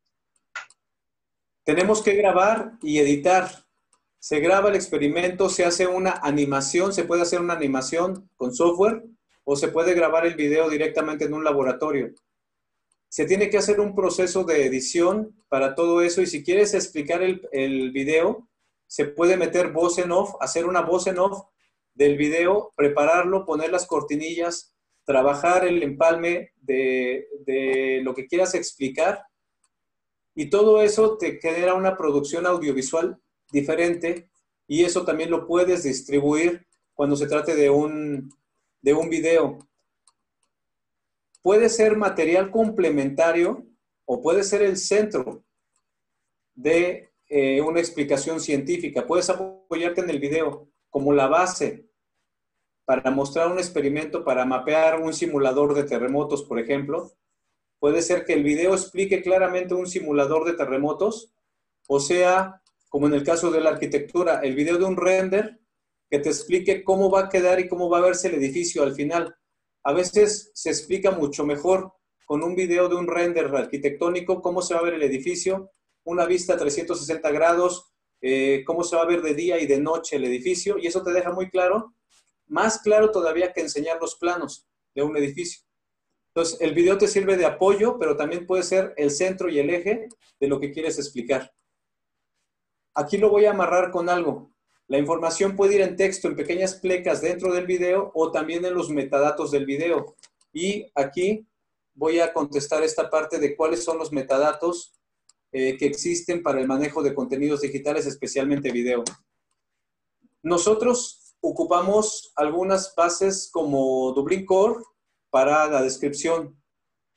tenemos que grabar y editar. Se graba el experimento, se hace una animación, se puede hacer una animación con software o se puede grabar el video directamente en un laboratorio. Se tiene que hacer un proceso de edición para todo eso y si quieres explicar el video, se puede meter voz en off, hacer una voz en off del video, prepararlo, poner las cortinillas, trabajar el empalme de lo que quieras explicar y todo eso te genera una producción audiovisual diferente y eso también lo puedes distribuir cuando se trate de un video. Puede ser material complementario o puede ser el centro de una explicación científica. Puedes apoyarte en el video como la base para mostrar un experimento, para mapear un simulador de terremotos, por ejemplo. Puede ser que el video explique claramente un simulador de terremotos, o sea, como en el caso de la arquitectura, el video de un render que te explique cómo va a quedar y cómo va a verse el edificio al final. A veces se explica mucho mejor con un video de un render arquitectónico cómo se va a ver el edificio, una vista a 360 grados, cómo se va a ver de día y de noche el edificio, y eso te deja muy claro, más claro todavía que enseñar los planos de un edificio. Entonces, el video te sirve de apoyo, pero también puede ser el centro y el eje de lo que quieres explicar. Aquí lo voy a amarrar con algo. La información puede ir en texto, en pequeñas plecas dentro del video o también en los metadatos del video. Y aquí voy a contestar esta parte de cuáles son los metadatos que existen para el manejo de contenidos digitales, especialmente video. Nosotros ocupamos algunas bases como Dublin Core para la descripción.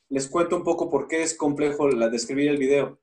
les cuento un poco por qué es complejo describir el video.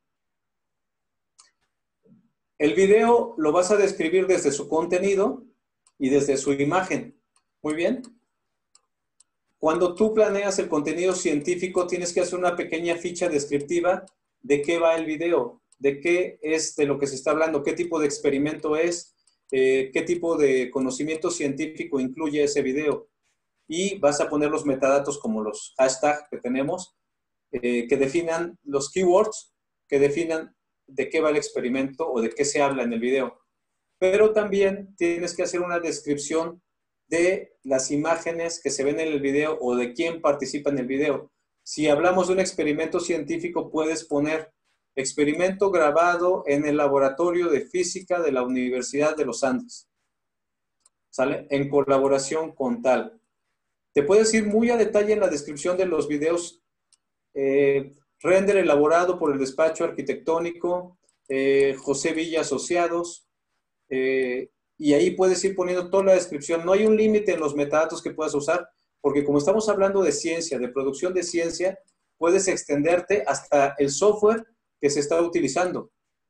El video lo vas a describir desde su contenido y desde su imagen. Muy bien. Cuando tú planeas el contenido científico, tienes que hacer una pequeña ficha descriptiva de qué va el video, de qué es de lo que se está hablando, qué tipo de experimento es, qué tipo de conocimiento científico incluye ese video. Y vas a poner los metadatos como los hashtags que tenemos, que definan los keywords, que definan de qué va el experimento o de qué se habla en el video. Pero también tienes que hacer una descripción de las imágenes que se ven en el video o de quién participa en el video. Si hablamos de un experimento científico, puedes poner experimento grabado en el laboratorio de física de la Universidad de los Andes. ¿Sale? En colaboración con tal. Te puedes ir muy a detalle en la descripción de los videos. Render elaborado por el despacho arquitectónico José Villa Asociados. Y ahí puedes ir poniendo toda la descripción. No hay un límite en los metadatos que puedas usar, porque como estamos hablando de ciencia, de producción de ciencia, puedes extenderte hasta el software que se está utilizando.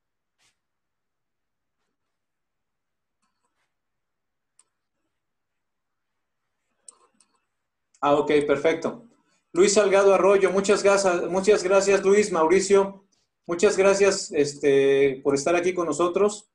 Ah, ok, perfecto. Luis Salgado Arroyo, muchas gracias Luis, Mauricio, muchas gracias por estar aquí con nosotros.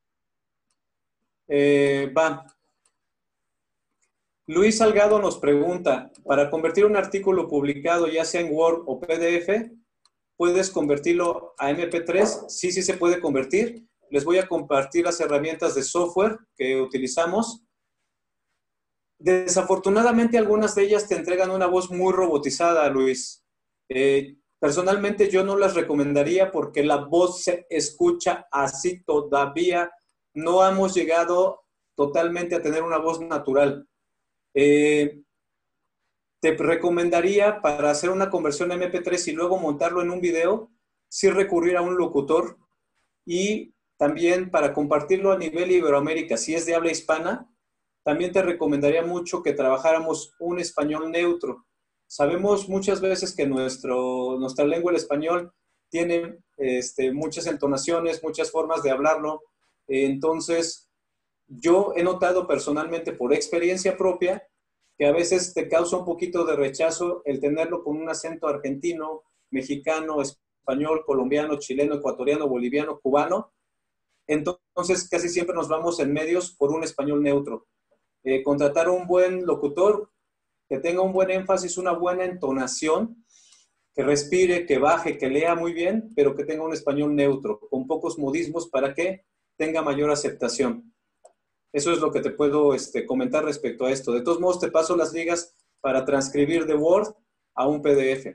Luis Salgado nos pregunta, para convertir un artículo publicado ya sea en Word o PDF, ¿puedes convertirlo a MP3? Sí, sí se puede convertir. Les voy a compartir las herramientas de software que utilizamos. Desafortunadamente, algunas de ellas te entregan una voz muy robotizada, Luis. Personalmente, yo no las recomendaría porque la voz se escucha así todavía. No hemos llegado totalmente a tener una voz natural. Te recomendaría para hacer una conversión a MP3 y luego montarlo en un video, sí recurrir a un locutor, y también para compartirlo a nivel Iberoamérica, si es de habla hispana, también te recomendaría mucho que trabajáramos un español neutro. Sabemos muchas veces que nuestra lengua, el español, tiene muchas entonaciones, muchas formas de hablarlo. Entonces, yo he notado personalmente por experiencia propia que a veces te causa un poquito de rechazo el tenerlo con un acento argentino, mexicano, español, colombiano, chileno, ecuatoriano, boliviano, cubano. Entonces, casi siempre nos vamos en medios por un español neutro. Contratar un buen locutor que tenga un buen énfasis, una buena entonación, que respire, que baje, que lea muy bien, pero que tenga un español neutro, con pocos modismos para que tenga mayor aceptación. Eso es lo que te puedo comentar respecto a esto. De todos modos, te paso las ligas para transcribir de Word a un PDF.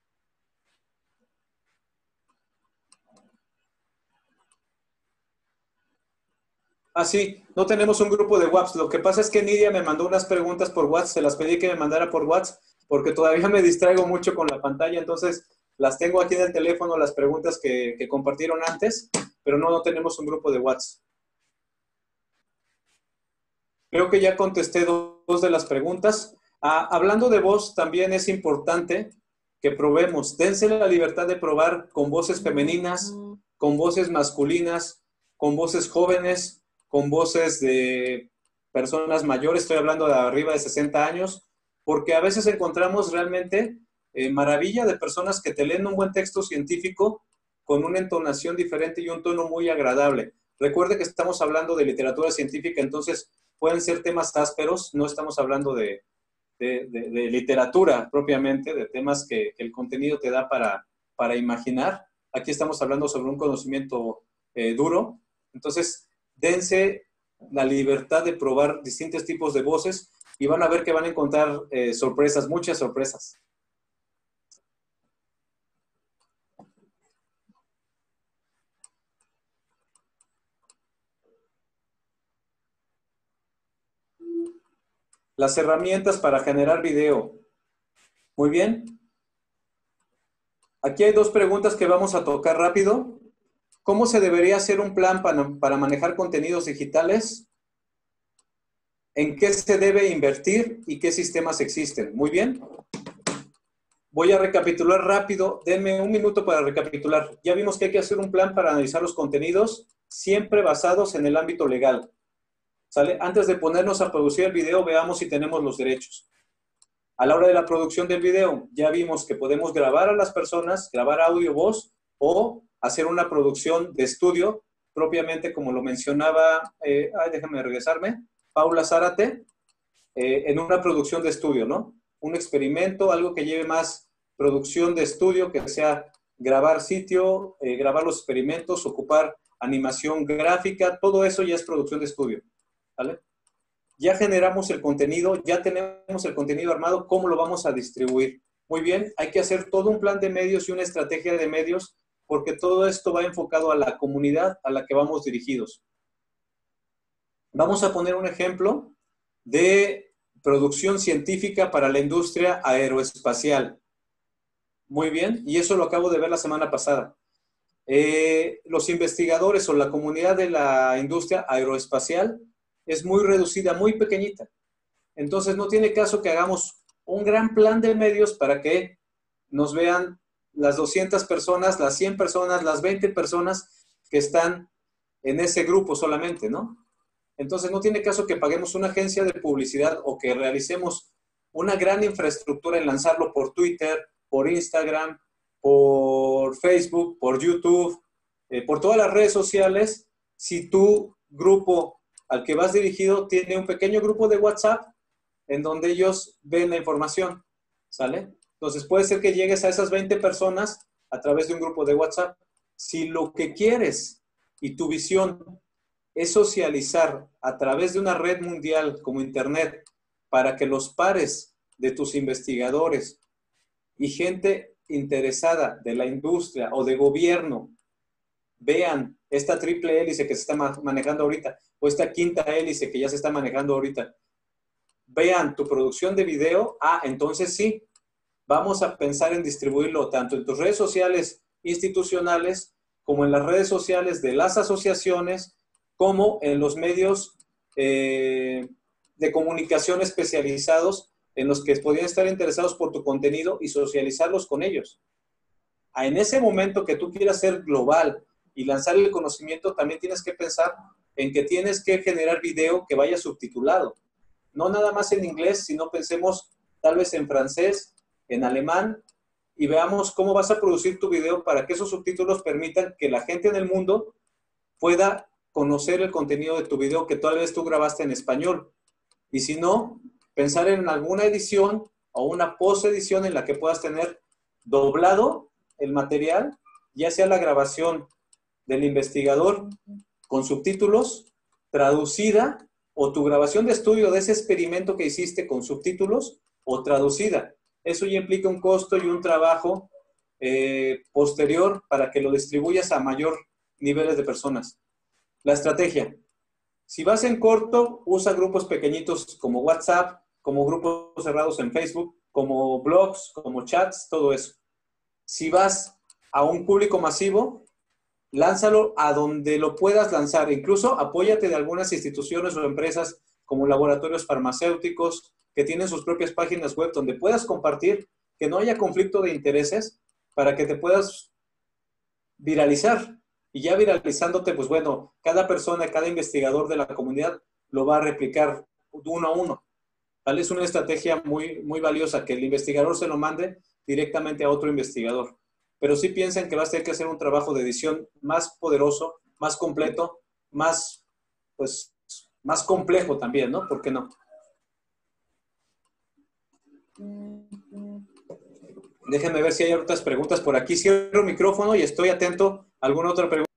Ah, sí, no tenemos un grupo de WhatsApp. Lo que pasa es que Nidia me mandó unas preguntas por WhatsApp, se las pedí que me mandara por WhatsApp, porque todavía me distraigo mucho con la pantalla, entonces las tengo aquí en el teléfono, las preguntas que compartieron antes, pero no tenemos un grupo de WhatsApp. Creo que ya contesté dos de las preguntas. Hablando de voz, también es importante que probemos. Dense la libertad de probar con voces femeninas, con voces masculinas, con voces jóvenes, con voces de personas mayores, estoy hablando de arriba de 60 años, porque a veces encontramos realmente maravilla de personas que te leen un buen texto científico con una entonación diferente y un tono muy agradable. Recuerde que estamos hablando de literatura científica, entonces pueden ser temas ásperos, no estamos hablando de literatura propiamente, de temas que el contenido te da para imaginar. Aquí estamos hablando sobre un conocimiento duro. Entonces, dense la libertad de probar distintos tipos de voces y van a ver que van a encontrar sorpresas, muchas sorpresas. Las herramientas para generar video. Muy bien. Aquí hay dos preguntas que vamos a tocar rápido. ¿Cómo se debería hacer un plan para manejar contenidos digitales? ¿En qué se debe invertir y qué sistemas existen? Muy bien. voy a recapitular rápido. Denme un minuto para recapitular. Ya vimos que hay que hacer un plan para analizar los contenidos, siempre basados en el ámbito legal. ¿Sale? Antes de ponernos a producir el video, veamos si tenemos los derechos. A la hora de la producción del video, ya vimos que podemos grabar a las personas, grabar audio, voz, o hacer una producción de estudio, propiamente como lo mencionaba, déjame regresarme, Paula Zárate, en una producción de estudio, ¿no? Un experimento, algo que lleve más producción de estudio, que sea grabar sitio, grabar los experimentos, ocupar animación gráfica, todo eso ya es producción de estudio, ¿vale? Ya generamos el contenido, ya tenemos el contenido armado, ¿cómo lo vamos a distribuir? Muy bien, hay que hacer todo un plan de medios y una estrategia de medios, porque todo esto va enfocado a la comunidad a la que vamos dirigidos. Vamos a poner un ejemplo de producción científica para la industria aeroespacial. Muy bien, y eso lo acabo de ver la semana pasada. Los investigadores o la comunidad de la industria aeroespacial es muy reducida, muy pequeñita. Entonces no tiene caso que hagamos un gran plan de medios para que nos vean las 200 personas, las 100 personas, las 20 personas que están en ese grupo solamente, ¿no? Entonces no tiene caso que paguemos una agencia de publicidad o que realicemos una gran infraestructura en lanzarlo por Twitter, por Instagram, por Facebook, por YouTube, por todas las redes sociales, si tu grupo al que vas dirigido tiene un pequeño grupo de WhatsApp en donde ellos ven la información, ¿sale? Entonces puede ser que llegues a esas 20 personas a través de un grupo de WhatsApp. Si lo que quieres y tu visión es socializar a través de una red mundial como Internet para que los pares de tus investigadores y gente interesada de la industria o de gobierno vean esta triple hélice que se está manejando ahorita o esta quinta hélice que ya se está manejando ahorita, vean tu producción de video, entonces sí, vamos a pensar en distribuirlo tanto en tus redes sociales institucionales como en las redes sociales de las asociaciones, como en los medios de comunicación especializados en los que podrían estar interesados por tu contenido y socializarlos con ellos. En ese momento que tú quieras ser global y lanzar el conocimiento, también tienes que pensar en que tienes que generar video que vaya subtitulado. No nada más en inglés, sino pensemos tal vez en francés, en alemán, y veamos cómo vas a producir tu video para que esos subtítulos permitan que la gente en el mundo pueda conocer el contenido de tu video que tal vez tú grabaste en español. Y si no, pensar en alguna edición o una post-edición en la que puedas tener doblado el material, ya sea la grabación del investigador con subtítulos, traducida, o tu grabación de estudio de ese experimento que hiciste con subtítulos, o traducida. Eso ya implica un costo y un trabajo posterior para que lo distribuyas a mayor niveles de personas. La estrategia. Si vas en corto, usa grupos pequeñitos como WhatsApp, como grupos cerrados en Facebook, como blogs, como chats, todo eso. Si vas a un público masivo, lánzalo a donde lo puedas lanzar. Incluso apóyate de algunas instituciones o empresas como laboratorios farmacéuticos que tienen sus propias páginas web donde puedas compartir, que no haya conflicto de intereses para que te puedas viralizar. Y ya viralizándote, pues bueno, cada persona, cada investigador de la comunidad lo va a replicar uno a uno. ¿Vale? Es una estrategia muy, muy valiosa que el investigador se lo mande directamente a otro investigador. Pero sí piensen que vas a tener que hacer un trabajo de edición más poderoso, más completo, más, pues, más complejo también, ¿no? ¿Por qué no? Déjenme ver si hay otras preguntas por aquí. Cierro el micrófono y estoy atento a alguna otra pregunta.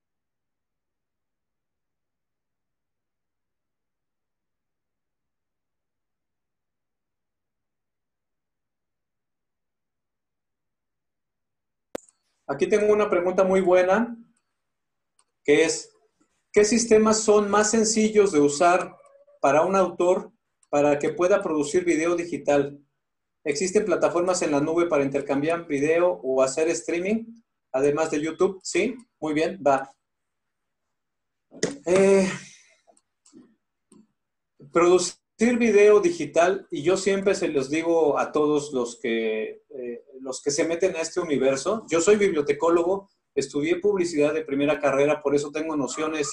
Aquí tengo una pregunta muy buena, que es, ¿qué sistemas son más sencillos de usar para un autor para que pueda producir video digital? ¿Existen plataformas en la nube para intercambiar video o hacer streaming, además de YouTube? Sí, muy bien, va. Producir video digital, y yo siempre se los digo a todos los que se meten a este universo, yo soy bibliotecólogo, estudié publicidad de primera carrera, por eso tengo nociones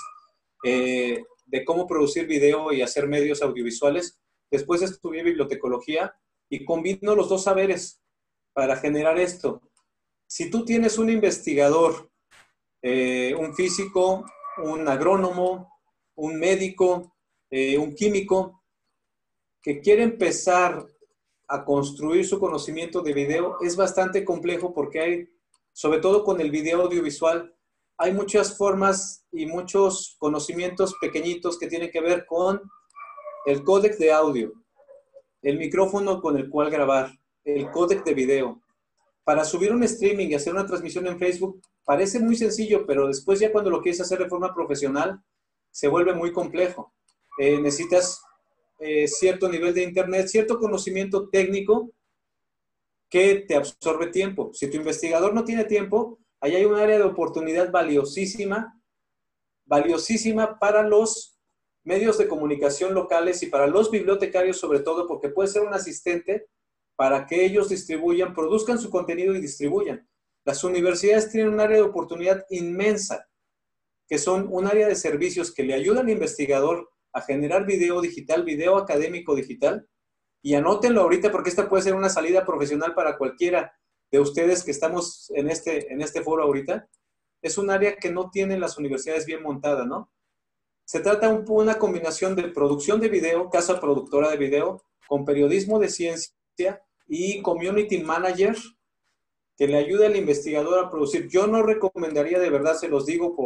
de cómo producir video y hacer medios audiovisuales. Después estudié bibliotecología y combino los dos saberes para generar esto. Si tú tienes un investigador, un físico, un agrónomo, un médico, un químico, que quiere empezar a construir su conocimiento de video, es bastante complejo porque hay, sobre todo con el video audiovisual, hay muchas formas y muchos conocimientos pequeñitos que tienen que ver con el códec de audio, el micrófono con el cual grabar, el códec de video. Para subir un streaming y hacer una transmisión en Facebook parece muy sencillo, pero después ya cuando lo quieres hacer de forma profesional se vuelve muy complejo. Necesitas cierto nivel de internet, cierto conocimiento técnico que te absorbe tiempo. Si tu investigador no tiene tiempo, ahí hay un área de oportunidad valiosísima, valiosísima para los medios de comunicación locales y para los bibliotecarios sobre todo, porque puede ser un asistente para que ellos distribuyan, produzcan su contenido y distribuyan. Las universidades tienen un área de oportunidad inmensa, que son un área de servicios que le ayudan al investigador a generar video digital, video académico digital, y anótenlo ahorita porque esta puede ser una salida profesional para cualquiera de ustedes que estamos en este foro ahorita. Es un área que no tienen las universidades bien montada, ¿no? Se trata de una combinación de producción de video, casa productora de video, con periodismo de ciencia y community manager que le ayude al investigador a producir. Yo no recomendaría, de verdad se los digo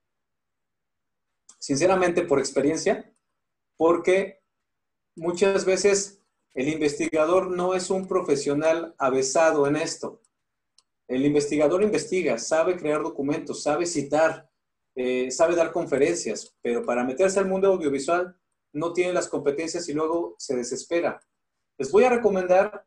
sinceramente por experiencia, porque muchas veces el investigador no es un profesional avesado en esto. El investigador investiga, sabe crear documentos, sabe citar, sabe dar conferencias, pero para meterse al mundo audiovisual no tiene las competencias y luego se desespera. Les voy a recomendar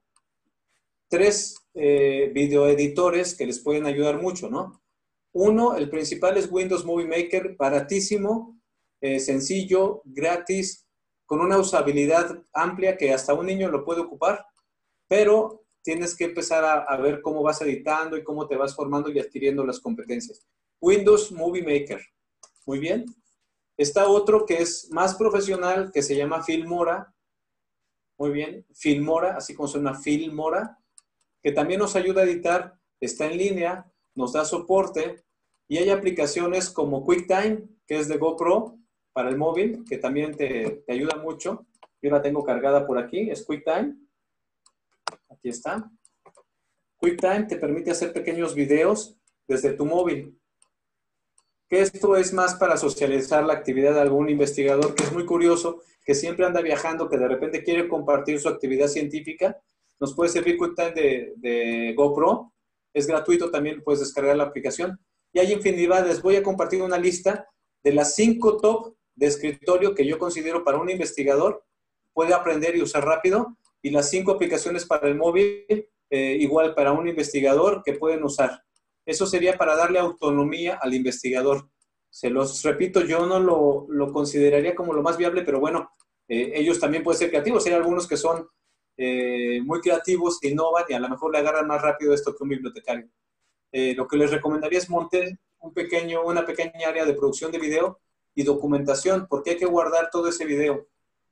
3 videoeditores que les pueden ayudar mucho, ¿no? Uno, el principal es Windows Movie Maker, baratísimo, sencillo, gratis, con una usabilidad amplia que hasta un niño lo puede ocupar, pero tienes que empezar a ver cómo vas editando y cómo te vas formando y adquiriendo las competencias. Windows Movie Maker. Muy bien. Está otro que es más profesional, que se llama Filmora. Muy bien. Filmora, así como suena Filmora, que también nos ayuda a editar. Está en línea, nos da soporte y hay aplicaciones como QuickTime, que es de GoPro para el móvil, que también te ayuda mucho. Yo la tengo cargada por aquí, es QuickTime. Aquí está. QuickTime te permite hacer pequeños videos desde tu móvil. Que esto es más para socializar la actividad de algún investigador que es muy curioso, que siempre anda viajando, que de repente quiere compartir su actividad científica. Nos puede servir QuickTime de GoPro. Es gratuito también, puedes descargar la aplicación. Y hay infinidad. Les voy a compartir una lista de las 5 top de escritorio que yo considero para un investigador puede aprender y usar rápido, y las 5 aplicaciones para el móvil, igual para un investigador que pueden usar. Eso sería para darle autonomía al investigador. Se los repito, yo no lo consideraría como lo más viable, pero bueno, ellos también pueden ser creativos. Hay algunos que son muy creativos, innovan y a lo mejor le agarran más rápido esto que un bibliotecario. Lo que les recomendaría es montar una pequeña área de producción de video y documentación, porque hay que guardar todo ese video.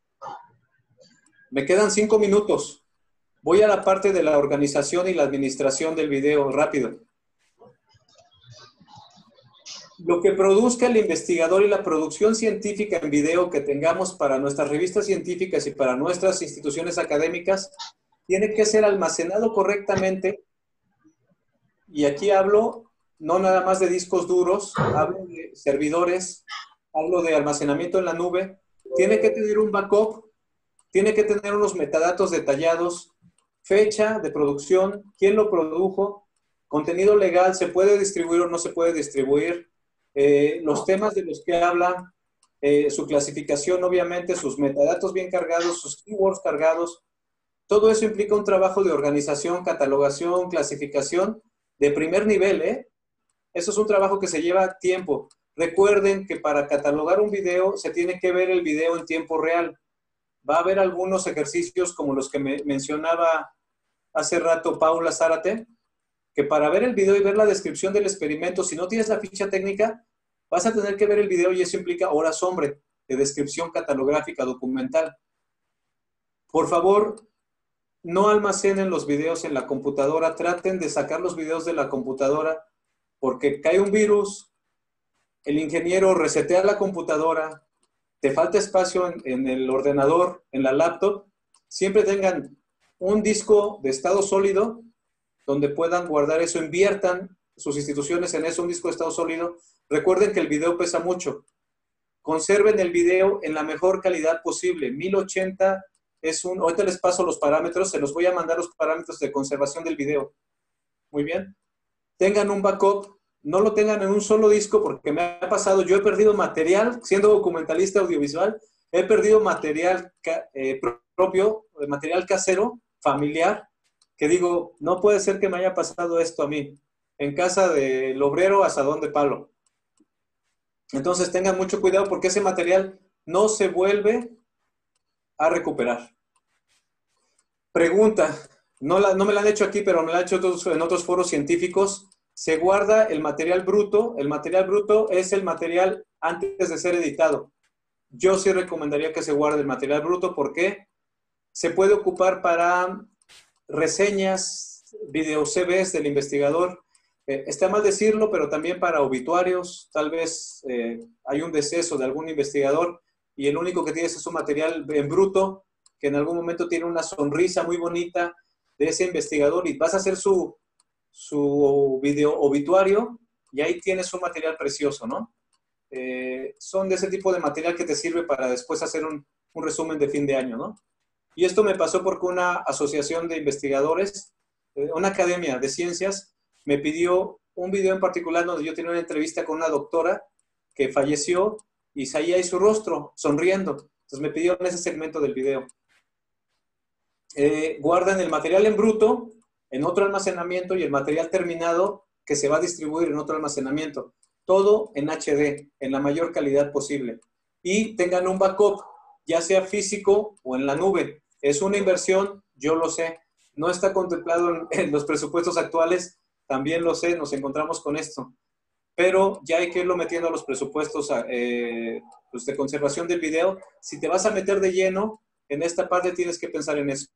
Me quedan 5 minutos. Voy a la parte de la organización y la administración del video, rápido. Lo que produzca el investigador y la producción científica en video que tengamos para nuestras revistas científicas y para nuestras instituciones académicas tiene que ser almacenado correctamente. Y aquí hablo no nada más de discos duros, hablo de servidores, hablo de almacenamiento en la nube. Tiene que tener un backup, tiene que tener unos metadatos detallados, fecha de producción, quién lo produjo, contenido legal, se puede distribuir o no se puede distribuir, los temas de los que habla, su clasificación obviamente, sus metadatos bien cargados, sus keywords cargados. Todo eso implica un trabajo de organización, catalogación, clasificación de primer nivel, ¿eh? Eso es un trabajo que se lleva tiempo. Recuerden que para catalogar un video se tiene que ver el video en tiempo real. va a haber algunos ejercicios como los que me mencionaba hace rato Paula Zárate, que para ver el video y ver la descripción del experimento, si no tienes la ficha técnica, vas a tener que ver el video y eso implica horas hombre de descripción catalográfica documental. Por favor, no almacenen los videos en la computadora, traten de sacar los videos de la computadora porque cae un virus, el ingeniero resetea la computadora, te falta espacio en el ordenador, en la laptop. Siempre tengan un disco de estado sólido donde puedan guardar eso, inviertan sus instituciones en eso, un disco de estado sólido. Recuerden que el video pesa mucho. Conserven el video en la mejor calidad posible. 1080 es un... Ahorita les paso los parámetros, se los voy a mandar los parámetros de conservación del video. Muy bien. Tengan un backup, no lo tengan en un solo disco porque me ha pasado, yo he perdido material, siendo documentalista audiovisual, he perdido material propio, material casero, familiar, que digo, no puede ser que me haya pasado esto a mí, en casa del obrero asadón de palo. Entonces tengan mucho cuidado porque ese material no se vuelve a recuperar. Pregunta, no me la han hecho aquí, pero me la han hecho en otros foros científicos. Se guarda el material bruto. El material bruto es el material antes de ser editado. Yo sí recomendaría que se guarde el material bruto porque se puede ocupar para reseñas, video CVs del investigador. Está mal decirlo, pero también para obituarios. Tal vez hay un deceso de algún investigador y el único que tienes es un material en bruto que en algún momento tiene una sonrisa muy bonita de ese investigador y vas a hacer su video obituario y ahí tienes un material precioso, ¿no? Son de ese tipo de material que te sirve para después hacer un resumen de fin de año, ¿no? Y esto me pasó porque una asociación de investigadores, una academia de ciencias, me pidió un video en particular donde yo tenía una entrevista con una doctora que falleció y salía ahí su rostro sonriendo. Entonces me pidieron ese segmento del video. Guardan el material en bruto en otro almacenamiento y el material terminado que se va a distribuir en otro almacenamiento. Todo en HD, en la mayor calidad posible. Y tengan un backup, ya sea físico o en la nube. Es una inversión, yo lo sé. No está contemplado en los presupuestos actuales, también lo sé, nos encontramos con esto. Pero ya hay que irlo metiendo a los presupuestos pues de conservación del video. Si te vas a meter de lleno en esta parte, tienes que pensar en eso.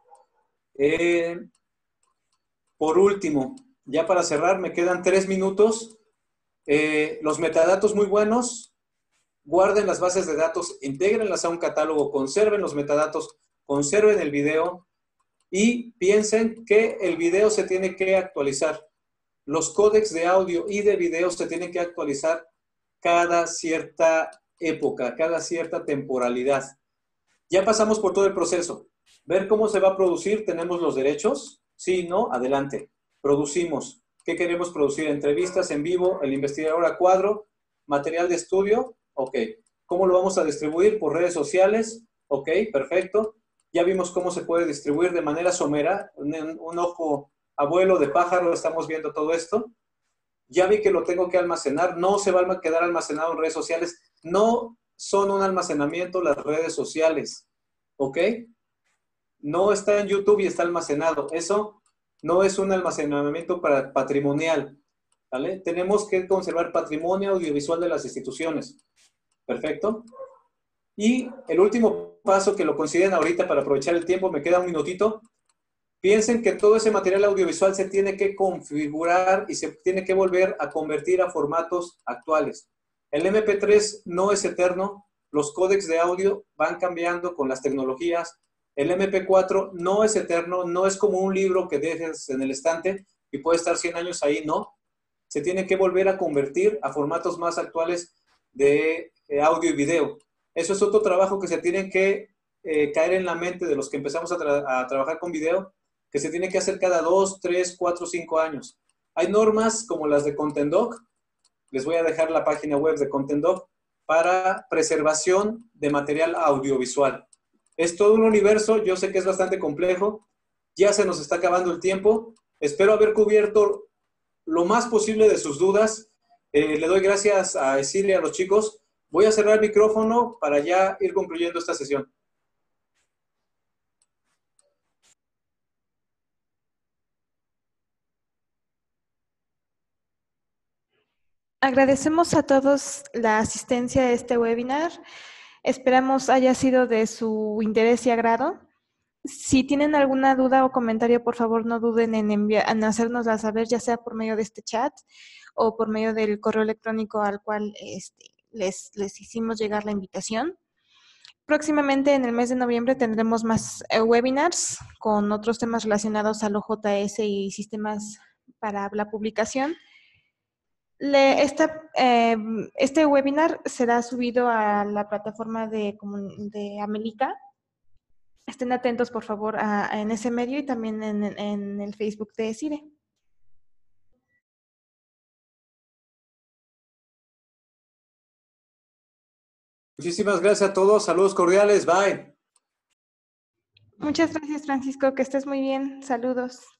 Por último, ya para cerrar, me quedan 3 minutos. Los metadatos muy buenos, guarden las bases de datos, intégrenlas a un catálogo, conserven los metadatos, conserven el video y piensen que el video se tiene que actualizar. Los códecs de audio y de video se tienen que actualizar cada cierta época, cada cierta temporalidad. Ya pasamos por todo el proceso. Ver cómo se va a producir, tenemos los derechos. Sí, no, adelante. Producimos. ¿Qué queremos producir? Entrevistas en vivo, el investigador a cuadro, material de estudio, ok. ¿Cómo lo vamos a distribuir? Por redes sociales, ok, perfecto. Ya vimos cómo se puede distribuir de manera somera, un ojo abuelo de pájaro, estamos viendo todo esto. Ya vi que lo tengo que almacenar, no se va a quedar almacenado en redes sociales, no son un almacenamiento las redes sociales, ok. No está en YouTube y está almacenado, eso no es un almacenamiento patrimonial, ¿vale? Tenemos que conservar patrimonio audiovisual de las instituciones. Perfecto. Y el último paso que lo consideren ahorita para aprovechar el tiempo, me queda un minutito. Piensen que todo ese material audiovisual se tiene que configurar y se tiene que volver a convertir a formatos actuales. El MP3 no es eterno, los códecs de audio van cambiando con las tecnologías. El MP4 no es eterno, no es como un libro que dejes en el estante y puede estar 100 años ahí, no. Se tiene que volver a convertir a formatos más actuales de audio y video. Eso es otro trabajo que se tiene que caer en la mente de los que empezamos a trabajar con video, que se tiene que hacer cada 2, 3, 4, 5 años. Hay normas como las de Contendoc, les voy a dejar la página web de Contendoc, para preservación de material audiovisual. Es todo un universo, yo sé que es bastante complejo, ya se nos está acabando el tiempo, espero haber cubierto lo más posible de sus dudas. Le doy gracias a Cecilia y a los chicos. Voy a cerrar el micrófono para ya ir concluyendo esta sesión. Agradecemos a todos la asistencia a este webinar. Esperamos haya sido de su interés y agrado. Si tienen alguna duda o comentario, por favor no duden en hacérnosla saber, ya sea por medio de este chat o por medio del correo electrónico al cual les hicimos llegar la invitación. Próximamente en el mes de noviembre tendremos más webinars con otros temas relacionados al OJS y sistemas para la publicación. Este webinar será subido a la plataforma de Amelica. Estén atentos, por favor, en ese medio y también en el Facebook de CIDE. Muchísimas gracias a todos. Saludos cordiales. Bye. Muchas gracias, Francisco. Que estés muy bien. Saludos.